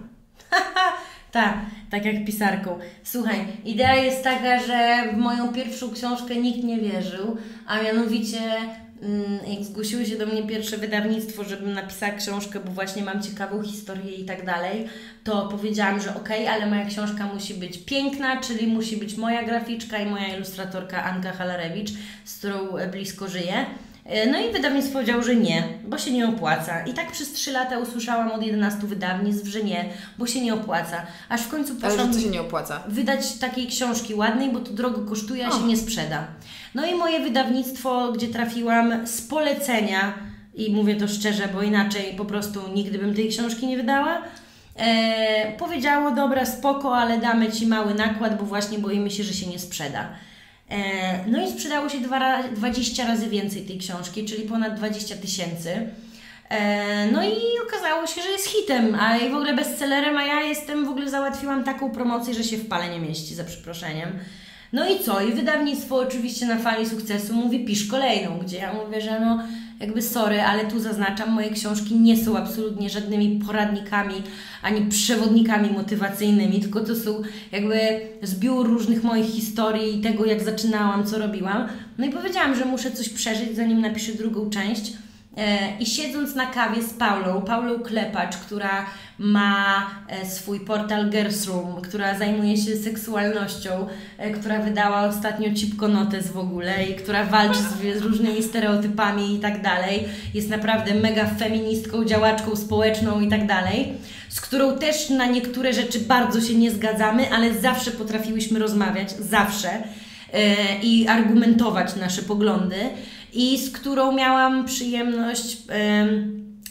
Tak jak pisarką. Słuchaj, idea jest taka, że w moją pierwszą książkę nikt nie wierzył, a mianowicie jak zgłosiło się do mnie pierwsze wydawnictwo, żebym napisała książkę, bo właśnie mam ciekawą historię i tak dalej, to powiedziałam, że ale moja książka musi być piękna, czyli musi być moja graficzka i moja ilustratorka Anka Halarewicz, z którą blisko żyję. No i wydawnictwo powiedziało, że nie, bo się nie opłaca. I tak przez 3 lata usłyszałam od 11 wydawnictw, że nie, bo się nie opłaca. Aż w końcu poszłam. Ale co się nie opłaca? Wydać takiej książki ładnej, bo to drogo kosztuje, a się nie sprzeda. No i moje wydawnictwo, gdzie trafiłam z polecenia, i mówię to szczerze, bo inaczej po prostu nigdy bym tej książki nie wydała, powiedziało, dobra, spoko, ale damy Ci mały nakład, bo właśnie boimy się, że się nie sprzeda. No i sprzedało się 20 razy więcej tej książki, czyli ponad 20 000. No i okazało się, że jest hitem, a i w ogóle bestsellerem, a ja załatwiłam taką promocję, że się w pale nie mieści, za przeproszeniem. No i co? I wydawnictwo oczywiście na fali sukcesu mówi, pisz kolejną, gdzie ja mówię, że no jakby sorry, ale tu zaznaczam, moje książki nie są absolutnie żadnymi poradnikami, ani przewodnikami motywacyjnymi, tylko to są jakby zbiór różnych moich historii i tego, jak zaczynałam, co robiłam. No i powiedziałam, że muszę coś przeżyć, zanim napiszę drugą część. I siedząc na kawie z Paulą Klepacz, która ma swój portal Girls Room, która zajmuje się seksualnością, która wydała ostatnio Cipko Notes w ogóle i która walczy z różnymi stereotypami i tak dalej. Jest naprawdę mega feministką, działaczką społeczną i tak dalej, z którą też na niektóre rzeczy bardzo się nie zgadzamy, ale zawsze potrafiłyśmy rozmawiać, zawsze, i argumentować nasze poglądy. I z którą miałam przyjemność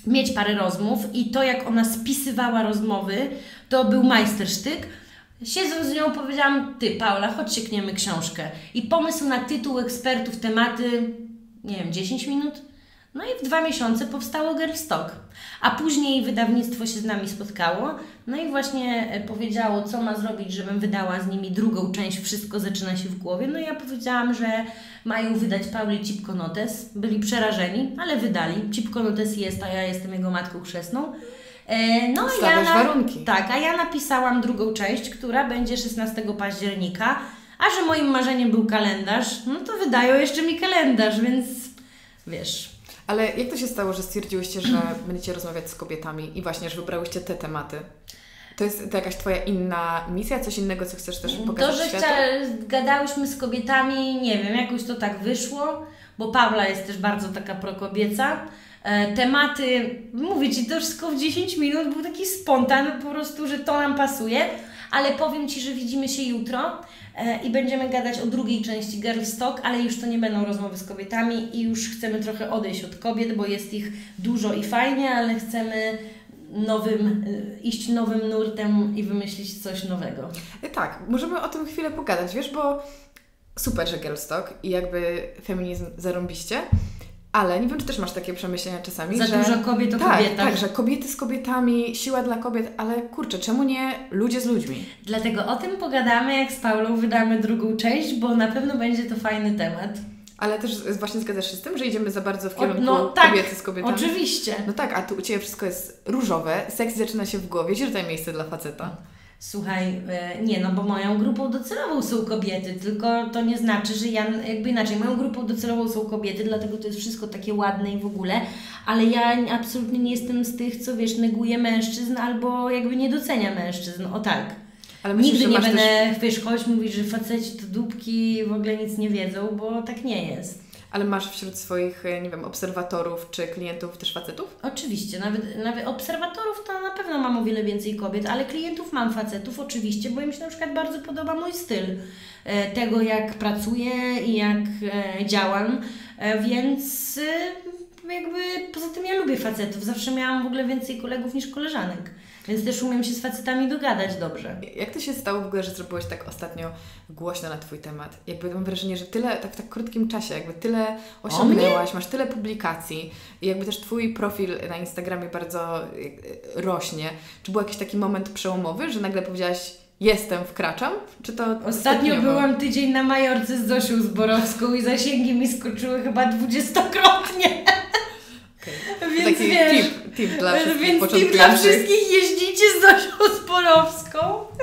mieć parę rozmów i to, jak ona spisywała rozmowy, to był majstersztyk. Siedząc z nią powiedziałam, ty Paula, chodź siekniemy książkę. I pomysł na tytuł, ekspertów, tematy, nie wiem, 10 minut? No i w 2 miesiące powstało Girlstock. A później wydawnictwo się z nami spotkało, no i właśnie powiedziało, co ma zrobić, żebym wydała z nimi drugą część, wszystko zaczyna się w głowie. No i ja powiedziałam, że mają wydać Pauli Cipko Notes. Byli przerażeni, ale wydali. Cipko Notes jest, a ja jestem jego matką chrzestną. No warunki. Tak, a ja napisałam drugą część, która będzie 16 października, a że moim marzeniem był kalendarz, no to wydają jeszcze mi kalendarz, więc wiesz. Ale jak to się stało, że stwierdziłyście, że będziecie rozmawiać z kobietami i właśnie, że wybrałyście te tematy? To jest to jakaś Twoja inna misja, coś innego, co chcesz też pokazać światu? To, że gadałyśmy z kobietami, nie wiem, jakoś to tak wyszło, bo Paula jest też bardzo taka prokobieca. Tematy, mówię Ci, to wszystko w 10 minut był taki spontan, po prostu, że to nam pasuje, ale powiem Ci, że widzimy się jutro i będziemy gadać o drugiej części Girlstock, ale już to nie będą rozmowy z kobietami i już chcemy trochę odejść od kobiet, bo jest ich dużo i fajnie, ale chcemy iść nowym nurtem i wymyślić coś nowego. Tak, możemy o tym chwilę pogadać, wiesz, bo super, że Girlstock i jakby feminizm zarąbiście, ale nie wiem, czy też masz takie przemyślenia czasami, że dużo kobiet o kobietach. Tak, że kobiety z kobietami, siła dla kobiet, ale kurczę, czemu nie ludzie z ludźmi? Dlatego o tym pogadamy, jak z Paulą wydamy drugą część, bo na pewno będzie to fajny temat. Ale też właśnie zgadzasz się z tym, że idziemy za bardzo w kierunku tak, kobiety z kobietami? Oczywiście. No tak, a tu u Ciebie wszystko jest różowe, seks zaczyna się w głowie, gdzie tutaj miejsce dla faceta? Słuchaj, nie, no bo moją grupą docelową są kobiety, tylko to nie znaczy, że ja, jakby inaczej, moją grupą docelową są kobiety, dlatego to jest wszystko takie ładne i w ogóle, ale ja absolutnie nie jestem z tych, co wiesz, neguje mężczyzn albo jakby nie docenia mężczyzn, o tak. Ale myślisz, nigdy nie będę, też... wiesz, choć mówić, że faceci to dupki w ogóle nic nie wiedzą, bo tak nie jest. Ale masz wśród swoich, nie wiem, obserwatorów czy klientów też facetów? Oczywiście, nawet obserwatorów to na pewno mam o wiele więcej kobiet, ale klientów mam facetów oczywiście, bo im się na przykład bardzo podoba mój styl tego, jak pracuję i jak działam, więc jakby poza tym ja lubię facetów, zawsze miałam w ogóle więcej kolegów niż koleżanek. Więc też umiem się z facetami dogadać dobrze. Jak to się stało w ogóle, że zrobiłeś tak ostatnio głośno na Twój temat? Jakby mam wrażenie, że tyle, tak w tak krótkim czasie, jakby tyle osiągnęłaś, masz tyle publikacji i jakby też Twój profil na Instagramie bardzo rośnie. Czy był jakiś taki moment przełomowy, że nagle powiedziałaś, jestem, wkraczam? Czy to ostatnio byłam tydzień na Majorce z Zosią Zborowską i zasięgi mi skoczyły chyba 20-krotnie. Więc taki wiesz, tip dla wszystkich tip dla wszystkich, jeździcie z Zosią Zborowską.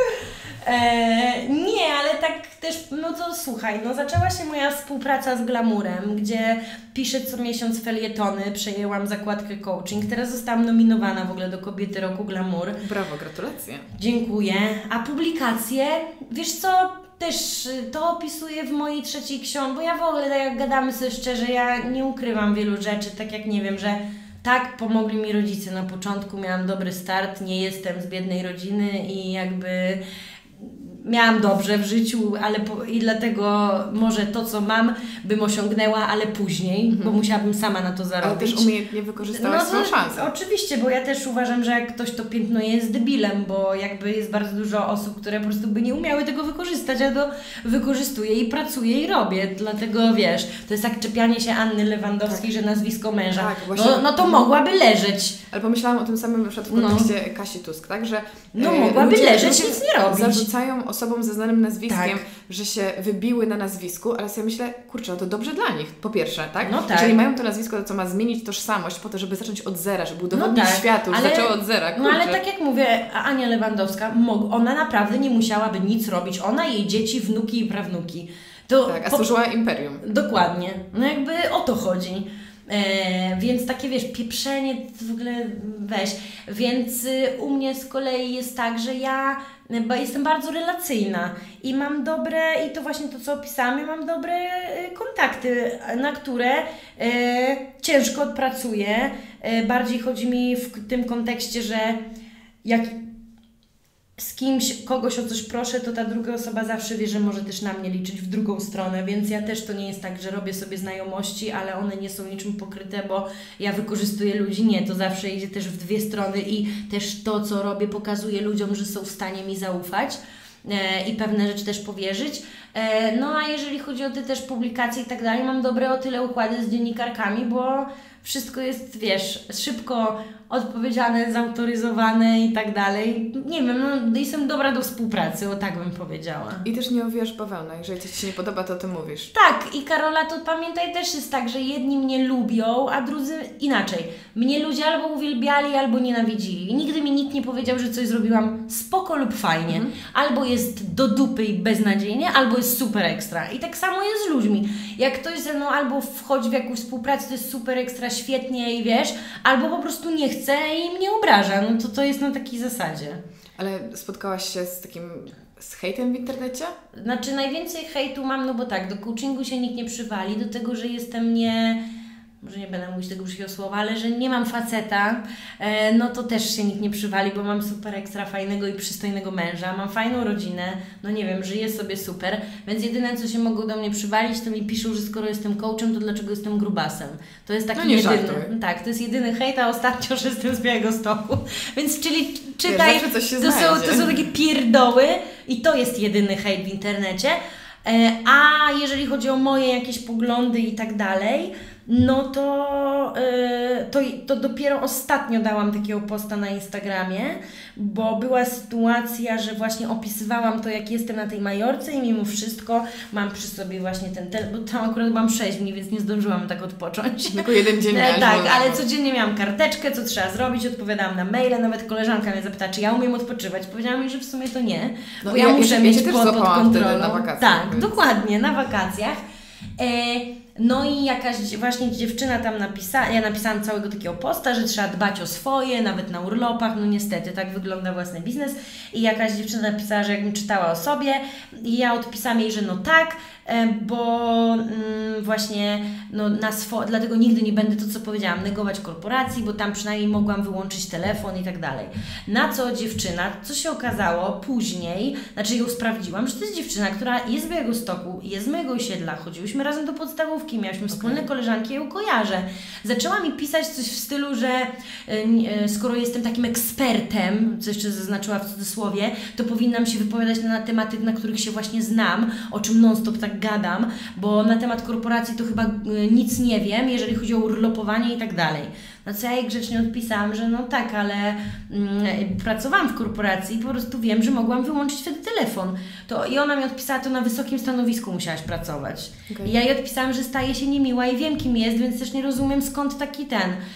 Nie, ale tak też, no to słuchaj, no zaczęła się moja współpraca z Glamourem, gdzie piszę co miesiąc felietony, przejęłam zakładkę coaching, teraz zostałam nominowana w ogóle do Kobiety Roku Glamour. Brawo, gratulacje. Dziękuję. A publikacje, wiesz co, też to opisuję w mojej 3. książce, bo ja w ogóle, tak jak gadamy sobie szczerze, ja nie ukrywam wielu rzeczy, tak jak nie wiem, że tak pomogli mi rodzice na początku, miałam dobry start, nie jestem z biednej rodziny i jakby miałam dobrze w życiu, i dlatego może to, co mam, bym osiągnęła, ale później, bo musiałabym sama na to zarobić. Ale też umiejętnie wykorzystałaś swoją szansę. Oczywiście, bo ja też uważam, że jak ktoś to piętnuje, jest debilem, bo jakby jest bardzo dużo osób, które po prostu by nie umiały tego wykorzystać, a to wykorzystuję i pracuję i robię. Dlatego wiesz, to jest jak czepianie się Anny Lewandowskiej, że nazwisko męża. Tak, właśnie. No to mogłaby leżeć. Ale pomyślałam o tym samym na przykład w kontekście Kasi Tusk, tak? Że mogłaby leżeć, nic nie robić. Zarzucają osobom ze znanym nazwiskiem, że się wybiły na nazwisku, ale sobie myślę, kurczę, no to dobrze dla nich, po pierwsze, tak? No tak. Jeżeli mają to nazwisko, to co ma zmienić tożsamość po to, żeby zacząć od zera, żeby udowodnić światu, że zaczęło od zera, kurczę. No ale tak jak mówię, Ania Lewandowska, ona naprawdę nie musiałaby nic robić. Ona, jej dzieci, wnuki i prawnuki. Tak, a służyła imperium. Dokładnie. No jakby o to chodzi. Więc takie, wiesz, pieprzenie w ogóle weź. Więc u mnie z kolei jest tak, że ja jestem bardzo relacyjna i mam dobre, i to właśnie to, co opisałam, ja mam dobre kontakty, na które ciężko odpracuję. Bardziej chodzi mi w tym kontekście, że jak z kimś, kogoś o coś proszę, to ta druga osoba zawsze wie, że może też na mnie liczyć w drugą stronę, więc ja też to nie jest tak, że robię sobie znajomości, ale one nie są niczym pokryte, bo ja wykorzystuję ludzi. Nie, to zawsze idzie też w dwie strony i też to, co robię, pokazuje ludziom, że są w stanie mi zaufać i pewne rzeczy też powierzyć. No a jeżeli chodzi o te też publikacje i tak dalej, mam dobre o tyle układy z dziennikarkami, bo wszystko jest, wiesz, szybko odpowiedziane, zautoryzowane i tak dalej. Nie wiem, no jestem dobra do współpracy, o tak bym powiedziała. I też nie owijasz bawełnę. Jeżeli coś Ci się nie podoba, to Ty mówisz. Tak, i Karola, to pamiętaj, też jest tak, że jedni mnie lubią, a drudzy inaczej. Mnie ludzie albo uwielbiali, albo nienawidzili. I nigdy mi nikt nie powiedział, że coś zrobiłam spoko lub fajnie. Albo jest do dupy i beznadziejnie, albo jest super ekstra. I tak samo jest z ludźmi. Jak ktoś ze mną albo wchodzi w jakąś współpracę, to jest super ekstra, świetnie i wiesz, albo po prostu nie chce i mnie obraża. No to jest na takiej zasadzie. Ale spotkałaś się z hejtem w internecie? Znaczy najwięcej hejtu mam, no bo tak, do coachingu się nikt nie przywali, do tego, że jestem może nie będę mówić tego brzydkiego słowa, ale że nie mam faceta, no to też się nikt nie przywali, bo mam super ekstra fajnego i przystojnego męża, mam fajną rodzinę, no nie wiem, żyję sobie super, więc jedyne, co się mogą do mnie przywalić, to mi piszą, że skoro jestem coachem, to dlaczego jestem grubasem. To jest taki jedyny, tak, to jest jedyny hejt, a ostatnio, że jestem z Białegostoku, więc czyli czytaj, to są takie pierdoły i to jest jedyny hejt w internecie, a jeżeli chodzi o moje jakieś poglądy i tak dalej, no to dopiero ostatnio dałam takiego posta na Instagramie, bo była sytuacja, że właśnie opisywałam to, jak jestem na tej Majorce i mimo wszystko mam przy sobie właśnie bo tam akurat mam 6 dni, więc nie zdążyłam tak odpocząć. Tylko jeden dzień miałeś. Tak, ale codziennie miałam karteczkę, co trzeba zrobić, odpowiadałam na maile, nawet koleżanka mnie zapytała, czy ja umiem odpoczywać. Powiedziałam jej, że w sumie to nie, bo ja muszę mieć pod kontrolą. Na wakacjach, tak, więc. Dokładnie, na wakacjach. No i jakaś właśnie dziewczyna tam napisała, ja napisałam całego takiego posta, że trzeba dbać o swoje, nawet na urlopach, no niestety, tak wygląda własny biznes. I jakaś dziewczyna napisała, że jakbym czytała o sobie i ja odpisałam jej, że no tak, bo właśnie no, dlatego nigdy nie będę, to co powiedziałam, negować korporacji, bo tam przynajmniej mogłam wyłączyć telefon i tak dalej. Na co dziewczyna, co się okazało później, znaczy ją sprawdziłam, że to jest dziewczyna, która jest z Białegostoku, jest z mojego osiedla, chodziłyśmy razem do podstawówki, miałyśmy wspólne koleżanki, ja ją kojarzę. Zaczęła mi pisać coś w stylu, że skoro jestem takim ekspertem, co jeszcze zaznaczyła w cudzysłowie, to powinnam się wypowiadać na tematy, na których się właśnie znam, o czym non-stop tak gadam, bo na temat korporacji to chyba nic nie wiem, jeżeli chodzi o urlopowanie i tak dalej. No co ja jej grzecznie odpisałam, że no tak, ale pracowałam w korporacji i po prostu wiem, że mogłam wyłączyć wtedy telefon. I ona mi odpisała, to na wysokim stanowisku musiałaś pracować. I ja jej odpisałam, że staje się niemiła i wiem, kim jest, więc też nie rozumiem, skąd taki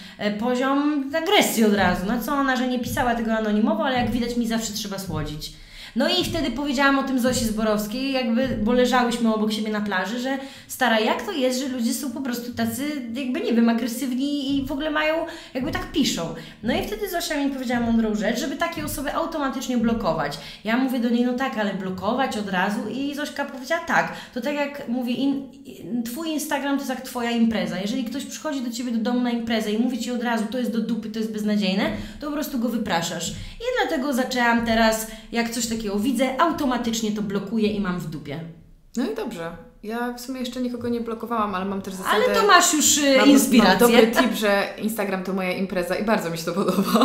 poziom agresji od razu. No co ona, że nie pisała tego anonimowo, ale jak widać mi zawsze trzeba słodzić. No i wtedy powiedziałam o tym Zosi Zborowskiej, bo leżałyśmy obok siebie na plaży, że stara, jak to jest, że ludzie są po prostu tacy, jakby nie wiem, agresywni i w ogóle mają, jakby tak piszą. No i wtedy Zosia mi powiedziała mądrą rzecz, żeby takie osoby automatycznie blokować. Ja mówię do niej, no tak, ale blokować od razu i Zośka powiedziała tak, to tak jak mówię, Twój Instagram to jest jak Twoja impreza. Jeżeli ktoś przychodzi do Ciebie do domu na imprezę i mówi Ci od razu, to jest do dupy, to jest beznadziejne, to po prostu go wypraszasz. I dlatego zaczęłam teraz, jak coś takiego widzę, automatycznie to blokuję i mam w dupie. No i dobrze. Ja w sumie jeszcze nikogo nie blokowałam, ale mam też zasadę... Ale to masz już inspirację. Mam dobry tip, że Instagram to moja impreza i bardzo mi się to podoba.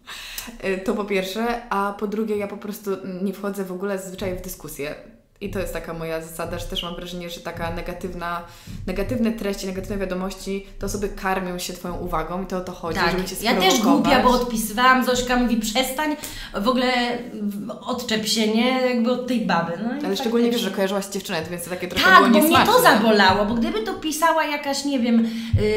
To po pierwsze, a po drugie ja po prostu nie wchodzę w ogóle zazwyczaj w dyskusję. I to jest taka moja zasada, że też mam wrażenie, że taka negatywne treści, negatywne wiadomości, te osoby karmią się Twoją uwagą i to o to chodzi, tak, żeby Cię ja sprowokować. też głupia, bo odpisywałam, Zośka mówi przestań, w ogóle odczep się, nie? Jakby od tej baby. No ale szczególnie wiesz, że kojarzyłaś dziewczynę, więc to takie trochę tak, było niesmaczne. Tak, bo mnie to zabolało, bo gdyby to pisała jakaś, nie wiem...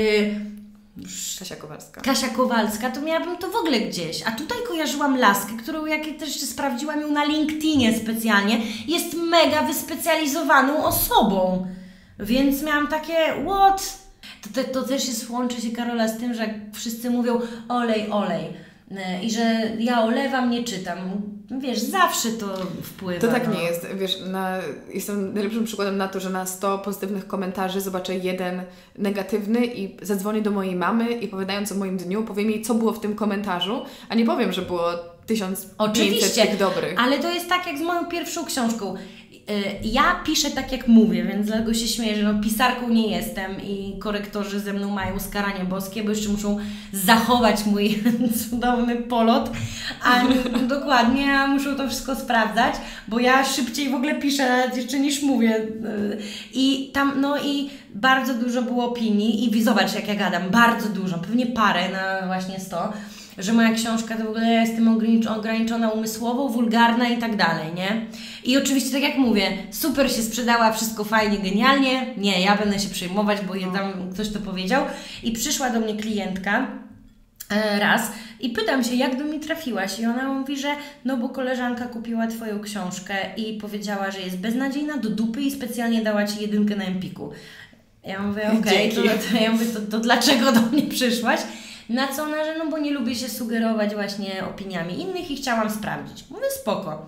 Kasia Kowalska, to miałabym to w ogóle gdzieś. A tutaj kojarzyłam laskę, którą jak też sprawdziłam ją na LinkedInie specjalnie, jest mega wyspecjalizowaną osobą. Więc miałam takie, what? To też łączy się, Karola, z tym, że jak wszyscy mówią olej. I że ja olewam, nie czytam. Wiesz, zawsze to wpływa. To tak nie jest. Wiesz, jestem najlepszym przykładem na to, że na 100 pozytywnych komentarzy zobaczę jeden negatywny i zadzwonię do mojej mamy i opowiadając o moim dniu, powiem jej, co było w tym komentarzu, a nie powiem, że było 1500 tych dobrych. Ale to jest tak jak z moją pierwszą książką. Ja piszę tak jak mówię, więc dlatego się śmieję, że pisarką nie jestem i korektorzy ze mną mają skaranie boskie, bo jeszcze muszą zachować mój cudowny polot, a dokładnie, a muszą to wszystko sprawdzać, bo ja szybciej w ogóle piszę jeszcze niż mówię. I tam, i bardzo dużo było opinii i zobacz jak ja gadam, bardzo dużo, pewnie parę na właśnie 100, że moja książka to w ogóle ja jestem ograniczona umysłowo, wulgarna i tak dalej, nie? I oczywiście, tak jak mówię, super się sprzedała, wszystko fajnie, genialnie. Nie, ja będę się przejmować, bo tam ktoś to powiedział. I przyszła do mnie klientka raz i pytam się, jak do mnie trafiłaś? I ona mówi, że bo koleżanka kupiła Twoją książkę i powiedziała, że jest beznadziejna do dupy i specjalnie dała Ci 1 na Empiku. Ja mówię, okej, to dlaczego do mnie przyszłaś? Na co ona, że bo nie lubię się sugerować właśnie opiniami innych i chciałam sprawdzić. Mówię, spoko.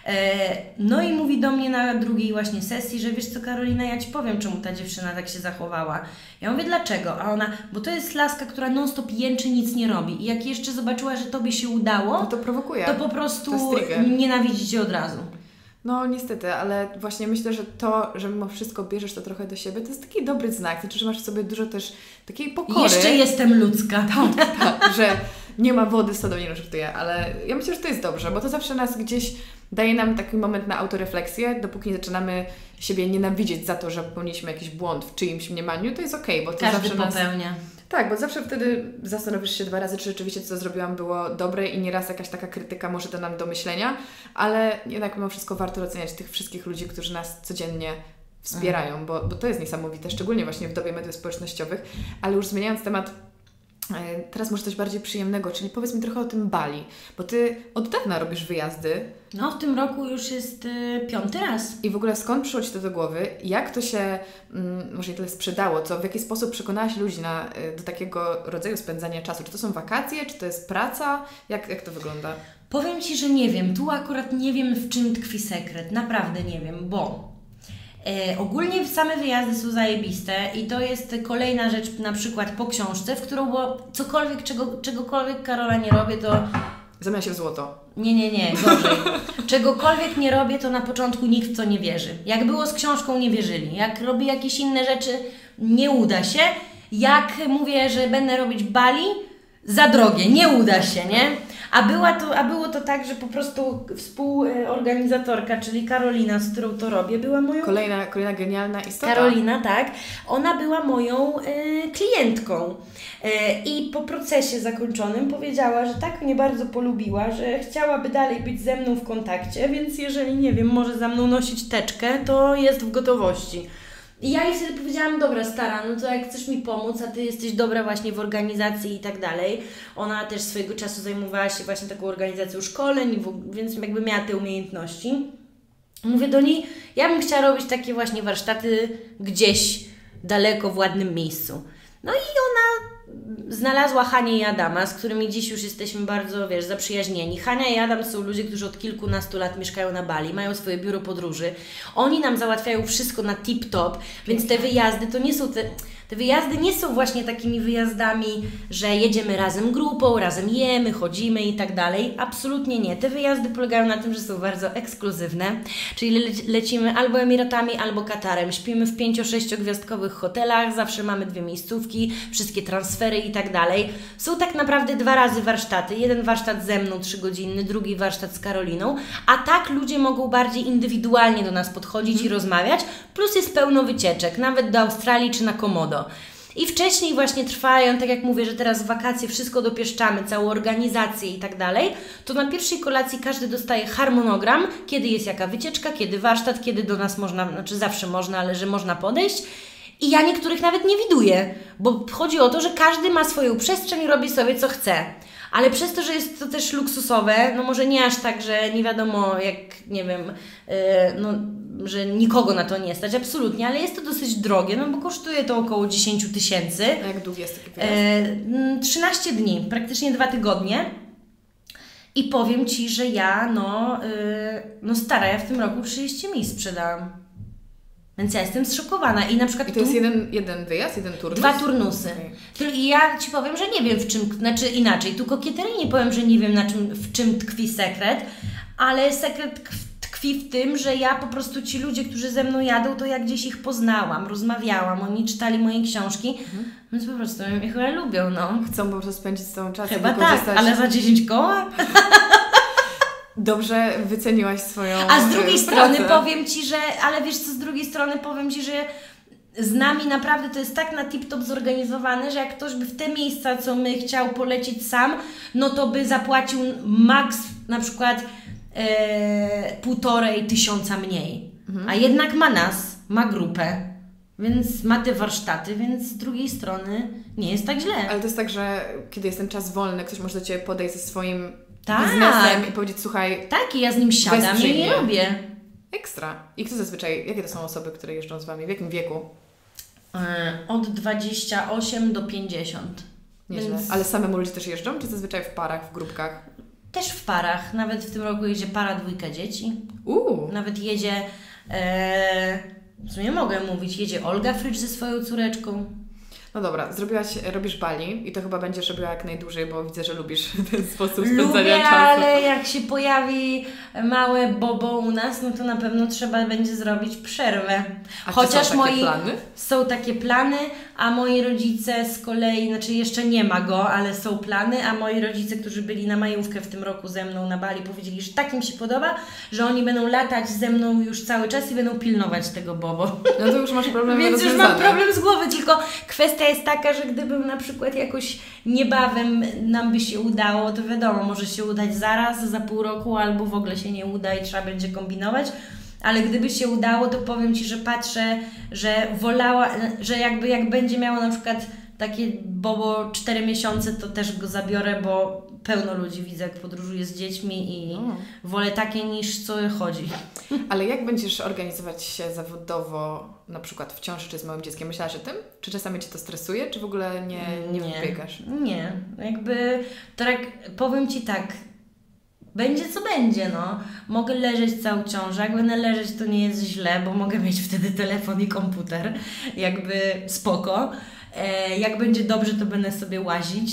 No i mówi do mnie na drugiej właśnie sesji, że wiesz co Karolina, ja Ci powiem, czemu ta dziewczyna tak się zachowała. Ja mówię, dlaczego? A ona, bo to jest laska, która non stop jęczy, nic nie robi. I jak jeszcze zobaczyła, że Tobie się udało, to prowokuje. To po prostu nienawidzi Cię od razu. No niestety, ale właśnie myślę, że to, że mimo wszystko bierzesz to trochę do siebie, to jest taki dobry znak. Znaczy, że masz w sobie dużo też takiej pokory. Jeszcze jestem ludzka. Tak, że nie ma wody, sodą nie żartuję, ale ja myślę, że to jest dobrze, bo to zawsze nas gdzieś daje nam taki moment na autorefleksję, dopóki nie zaczynamy siebie nienawidzieć za to, że popełniliśmy jakiś błąd w czyimś mniemaniu, to jest okej, bo to każdy zawsze popełnia. Tak, bo zawsze wtedy zastanowisz się 2 razy, czy rzeczywiście to, co zrobiłam, było dobre i nieraz jakaś taka krytyka może da nam do myślenia, ale jednak mimo wszystko warto doceniać tych wszystkich ludzi, którzy nas codziennie wspierają, bo to jest niesamowite, szczególnie właśnie w dobie mediów społecznościowych, ale już zmieniając temat, teraz może coś bardziej przyjemnego, czyli powiedz mi trochę o tym Bali, bo Ty od dawna robisz wyjazdy. No w tym roku już jest 5. raz. I w ogóle skąd przyszło Ci to do głowy? Jak to się może nie tyle sprzedało, w jaki sposób przekonałaś ludzi do takiego rodzaju spędzania czasu? Czy to są wakacje, czy to jest praca? Jak to wygląda? Powiem Ci, że nie wiem. Tu akurat nie wiem, w czym tkwi sekret. Naprawdę nie wiem, bo ogólnie same wyjazdy są zajebiste i to jest kolejna rzecz, na przykład po książce, w którą cokolwiek, czegokolwiek Karola nie robię, to... Zamienia się w złoto. Nie, gorzej. Czegokolwiek nie robię, to na początku nikt w to nie wierzy. Jak było z książką, nie wierzyli. Jak robię jakieś inne rzeczy, nie uda się. Jak mówię, że będę robić Bali, za drogie, nie uda się, nie? A było to tak, że po prostu współorganizatorka, czyli Karolina, z którą to robię, była moją... Kolejna genialna istota. Karolina, tak. Ona była moją klientką. I po procesie zakończonym powiedziała, że tak mnie bardzo polubiła, że chciałaby dalej być ze mną w kontakcie, więc jeżeli, nie wiem, może za mną nosić teczkę, to jest w gotowości. I ja jej wtedy powiedziałam, dobra stara, no to jak chcesz mi pomóc, a Ty jesteś dobra właśnie w organizacji i tak dalej. Ona też swojego czasu zajmowała się właśnie taką organizacją szkoleń, więc jakby miała te umiejętności. Mówię do niej, ja bym chciała robić takie właśnie warsztaty gdzieś daleko, w ładnym miejscu. No i ona znalazła Hanię i Adama, z którymi dziś już jesteśmy bardzo, zaprzyjaźnieni. Hania i Adam są ludzie, którzy od kilkunastu lat mieszkają na Bali, mają swoje biuro podróży. Oni nam załatwiają wszystko na tip-top, więc te wyjazdy to nie są te wyjazdy nie są właśnie takimi wyjazdami, że jedziemy razem grupą, razem jemy, chodzimy i tak dalej. Absolutnie nie. Te wyjazdy polegają na tym, że są bardzo ekskluzywne, czyli lecimy albo Emiratami, albo Katarem. Śpimy w 5-6 gwiazdkowych hotelach, zawsze mamy 2 miejscówki, wszystkie transfery i tak dalej. Są tak naprawdę 2 razy warsztaty. Jeden warsztat ze mną 3-godzinny, drugi warsztat z Karoliną, a tak ludzie mogą bardziej indywidualnie do nas podchodzić i rozmawiać, plus jest pełno wycieczek, nawet do Australii czy na Komodo. I wcześniej właśnie trwają, tak jak mówię, że teraz w wakacje wszystko dopieszczamy, całą organizację i tak dalej, to na pierwszej kolacji każdy dostaje harmonogram, kiedy jest jaka wycieczka, kiedy warsztat, kiedy do nas można, znaczy zawsze można, ale że można podejść. I ja niektórych nawet nie widuję, bo chodzi o to, że każdy ma swoją przestrzeń i robi sobie co chce. Ale przez to, że jest to też luksusowe, no może nie aż tak, że nie wiadomo jak, nie wiem, że nikogo na to nie stać, absolutnie, ale jest to dosyć drogie, no bo kosztuje to około 10 000. A jak długi jest taki wyjazd? 13 dni, praktycznie 2 tygodnie. I powiem Ci, że ja, stara, ja w tym roku 30 miejsc sprzedałam. Więc ja jestem zszokowana i na przykład I to jest jeden wyjazd, jeden turnus? 2 turnusy. Okay. I ja Ci powiem, że nie wiem w czym, znaczy inaczej, tu kokieterii nie powiem, że nie wiem w czym tkwi sekret, ale sekret tkwi w tym, że ja po prostu ci ludzie, którzy ze mną jadą, to ja gdzieś ich poznałam, rozmawiałam, oni czytali moje książki, więc po prostu mnie chyba lubią, no. Chcą po prostu spędzić z Tobą czas. Chyba tak, ale za 10 koła? Dobrze wyceniłaś swoją A z drugiej strony pracę. powiem Ci, że, ale wiesz co, z drugiej strony powiem Ci, że z nami naprawdę to jest tak na tip-top zorganizowane, że jak ktoś by w te miejsca, co my chciał polecieć sam, no to by zapłacił maks na przykład 1500 mniej. A jednak ma nas, ma grupę, więc ma te warsztaty, więc z drugiej strony nie jest tak źle. Ale to jest tak, że kiedy jest ten czas wolny, ktoś może do Ciebie podejść ze swoim Tak. biznesem i powiedzieć, słuchaj... Tak, i ja z nim siadam i nie robię. Ekstra. I kto zazwyczaj, jakie to są osoby, które jeżdżą z Wami? W jakim wieku? Od 28 do 50. Nieźle. Więc Ale samemu ludzie też jeżdżą, czy zazwyczaj w parach, w grupkach? też w parach. Nawet w tym roku jedzie para 2 dzieci. Nawet jedzie, w sumie mogę mówić, jedzie Olga Frycz ze swoją córeczką. No dobra, robisz Bali i to chyba będziesz robiła jak najdłużej, bo widzę, że lubisz ten sposób spędzania czasu. Ale jak się pojawi małe bobo u nas, no to na pewno trzeba będzie zrobić przerwę. A Chociaż są takie plany? Są takie plany, a moi rodzice z kolei, znaczy jeszcze nie ma go, ale są plany, a moi rodzice, którzy byli na majówkę w tym roku ze mną na Bali, powiedzieli, że tak im się podoba, że oni będą latać ze mną już cały czas i będą pilnować tego bobo. No to już masz problem Więc rozwiązany. już mam problem z głowy, tylko kwestia jest taka, że gdybym na przykład jakoś niebawem nam by się udało, to wiadomo, może się udać zaraz, za pół roku, albo w ogóle się nie uda i trzeba będzie kombinować. Ale gdyby się udało, to powiem Ci, że patrzę, że wolała, że jakby jak będzie miało na przykład takie bobo 4 miesiące, to też go zabiorę, bo pełno ludzi widzę, jak podróżuję z dziećmi i wolę takie niż co chodzi. Ale jak będziesz organizować się zawodowo, na przykład w ciąży czy z małym dzieckiem? Myślałaś o tym? Czy czasami Cię to stresuje, czy w ogóle nie wybiegasz? Nie, jakby tak, powiem Ci tak, będzie co będzie, no. Mogę leżeć całą ciążę, jak będę leżeć, to nie jest źle, bo mogę mieć wtedy telefon i komputer, jakby spoko. Jak będzie dobrze, to będę sobie łazić.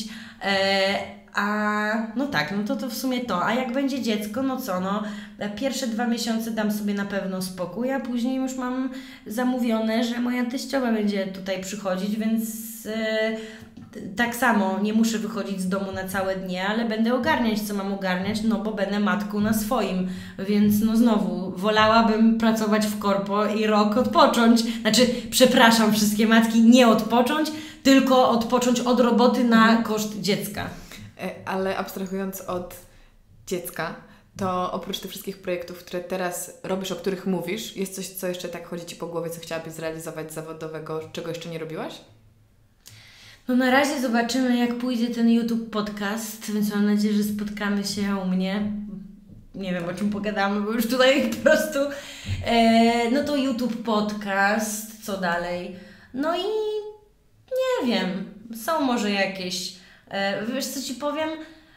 No tak, no to w sumie to. A jak będzie dziecko, no co, no pierwsze 2 miesiące dam sobie na pewno spokój, a później już mam zamówione, że moja teściowa będzie tutaj przychodzić, więc tak samo nie muszę wychodzić z domu na całe dnie, ale będę ogarniać, co mam ogarniać, no bo będę matką na swoim, więc no znowu, wolałabym pracować w korpo i rok odpocząć, znaczy przepraszam wszystkie matki, nie odpocząć, tylko odpocząć od roboty na koszt dziecka. Ale abstrahując od dziecka, to oprócz tych wszystkich projektów, które teraz robisz, o których mówisz, jest coś, co jeszcze tak chodzi Ci po głowie, co chciałabyś zrealizować zawodowego, czego jeszcze nie robiłaś? No na razie zobaczymy, jak pójdzie ten YouTube podcast, więc mam nadzieję, że spotkamy się u mnie. Nie wiem, o czym pogadamy, bo już tutaj po prostu... no to YouTube podcast, co dalej? No i nie wiem, są może jakieś... wiesz, co Ci powiem?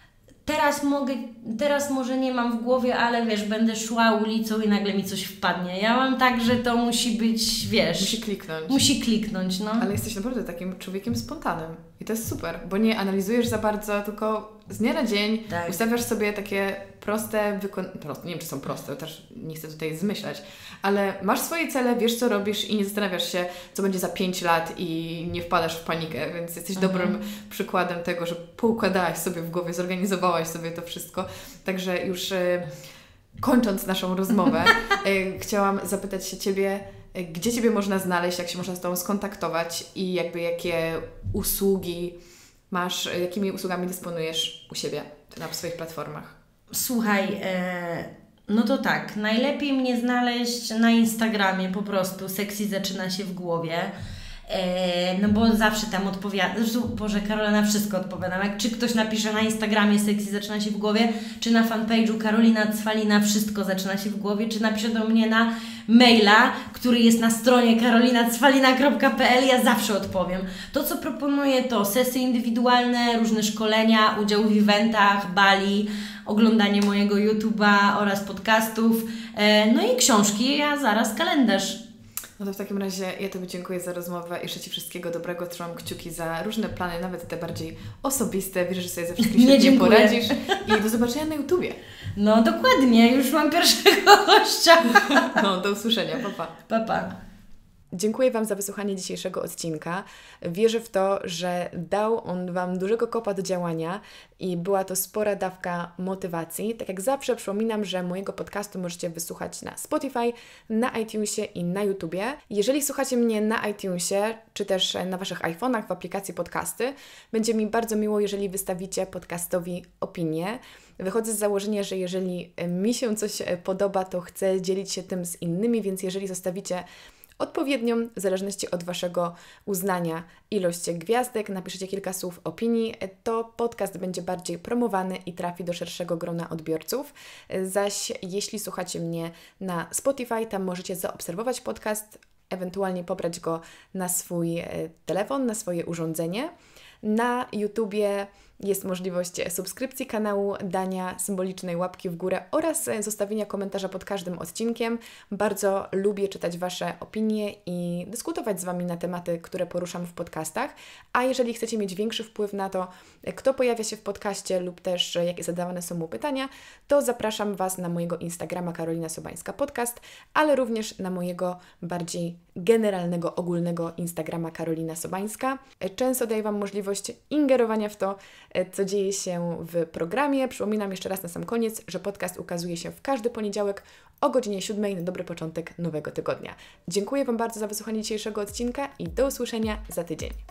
Teraz może nie mam w głowie, ale wiesz, będę szła ulicą i nagle mi coś wpadnie. Ja mam tak, że to musi być, wiesz... Musi kliknąć. Musi kliknąć, no. Ale jesteś naprawdę takim człowiekiem spontanem. I to jest super, bo nie analizujesz za bardzo, tylko z dnia na dzień ustawiasz sobie takie proste, nie wiem, czy są proste, też nie chcę tutaj zmyślać, ale masz swoje cele, wiesz, co robisz i nie zastanawiasz się, co będzie za 5 lat i nie wpadasz w panikę, więc jesteś dobrym przykładem tego, że poukładałaś sobie w głowie, zorganizowałaś sobie to wszystko. Także już kończąc naszą rozmowę, chciałam zapytać się Ciebie, gdzie Ciebie można znaleźć, jak się można z Tobą skontaktować i jakby jakie usługi masz, jakimi usługami dysponujesz u siebie na swoich platformach? Słuchaj, no to tak, najlepiej mnie znaleźć na Instagramie po prostu, Sexy zaczyna się w głowie. No bo zawsze tam odpowiadam, zresztą Boże, Karola na wszystko odpowiadam, jak czy ktoś napisze na Instagramie Sexy zaczyna się w głowie, czy na fanpage'u Karolina Cwalina wszystko zaczyna się w głowie, czy napisze do mnie na maila, który jest na stronie karolinacwalina.pl, ja zawsze odpowiem. To, co proponuję, to sesje indywidualne, różne szkolenia, udział w eventach, Bali, oglądanie mojego YouTube'a oraz podcastów, no i książki, a zaraz kalendarz. No to w takim razie ja Tobie dziękuję za rozmowę i życzę Ci wszystkiego dobrego. Trzymam kciuki za różne plany, nawet te bardziej osobiste. Wierzę, że sobie ze wszystkim świetnie poradzisz. I do zobaczenia na YouTubie. No dokładnie, już mam pierwszego gościa. No, do usłyszenia. Pa, pa. Pa, pa. Dziękuję Wam za wysłuchanie dzisiejszego odcinka. Wierzę w to, że dał on Wam dużego kopa do działania i była to spora dawka motywacji. Tak jak zawsze przypominam, że mojego podcastu możecie wysłuchać na Spotify, na iTunesie i na YouTubie. Jeżeli słuchacie mnie na iTunesie, czy też na Waszych iPhone'ach w aplikacji podcasty, będzie mi bardzo miło, jeżeli wystawicie podcastowi opinię. Wychodzę z założenia, że jeżeli mi się coś podoba, to chcę dzielić się tym z innymi, więc jeżeli zostawicie odpowiednią, w zależności od Waszego uznania, ilość gwiazdek, napiszecie kilka słów opinii, to podcast będzie bardziej promowany i trafi do szerszego grona odbiorców. Zaś jeśli słuchacie mnie na Spotify, tam możecie zaobserwować podcast, ewentualnie pobrać go na swój telefon, na swoje urządzenie. Na YouTubie jest możliwość subskrypcji kanału, dania symbolicznej łapki w górę oraz zostawienia komentarza pod każdym odcinkiem. Bardzo lubię czytać Wasze opinie i dyskutować z Wami na tematy, które poruszam w podcastach. A jeżeli chcecie mieć większy wpływ na to, kto pojawia się w podcaście lub też jakie zadawane są mu pytania, to zapraszam Was na mojego Instagrama Karolina Sobańska Podcast, ale również na mojego bardziej generalnego, ogólnego Instagrama Karolina Sobańska. Często daję Wam możliwość ingerowania w to, co dzieje się w programie. Przypominam jeszcze raz na sam koniec, że podcast ukazuje się w każdy poniedziałek o godzinie 7 na dobry początek nowego tygodnia. Dziękuję Wam bardzo za wysłuchanie dzisiejszego odcinka i do usłyszenia za tydzień.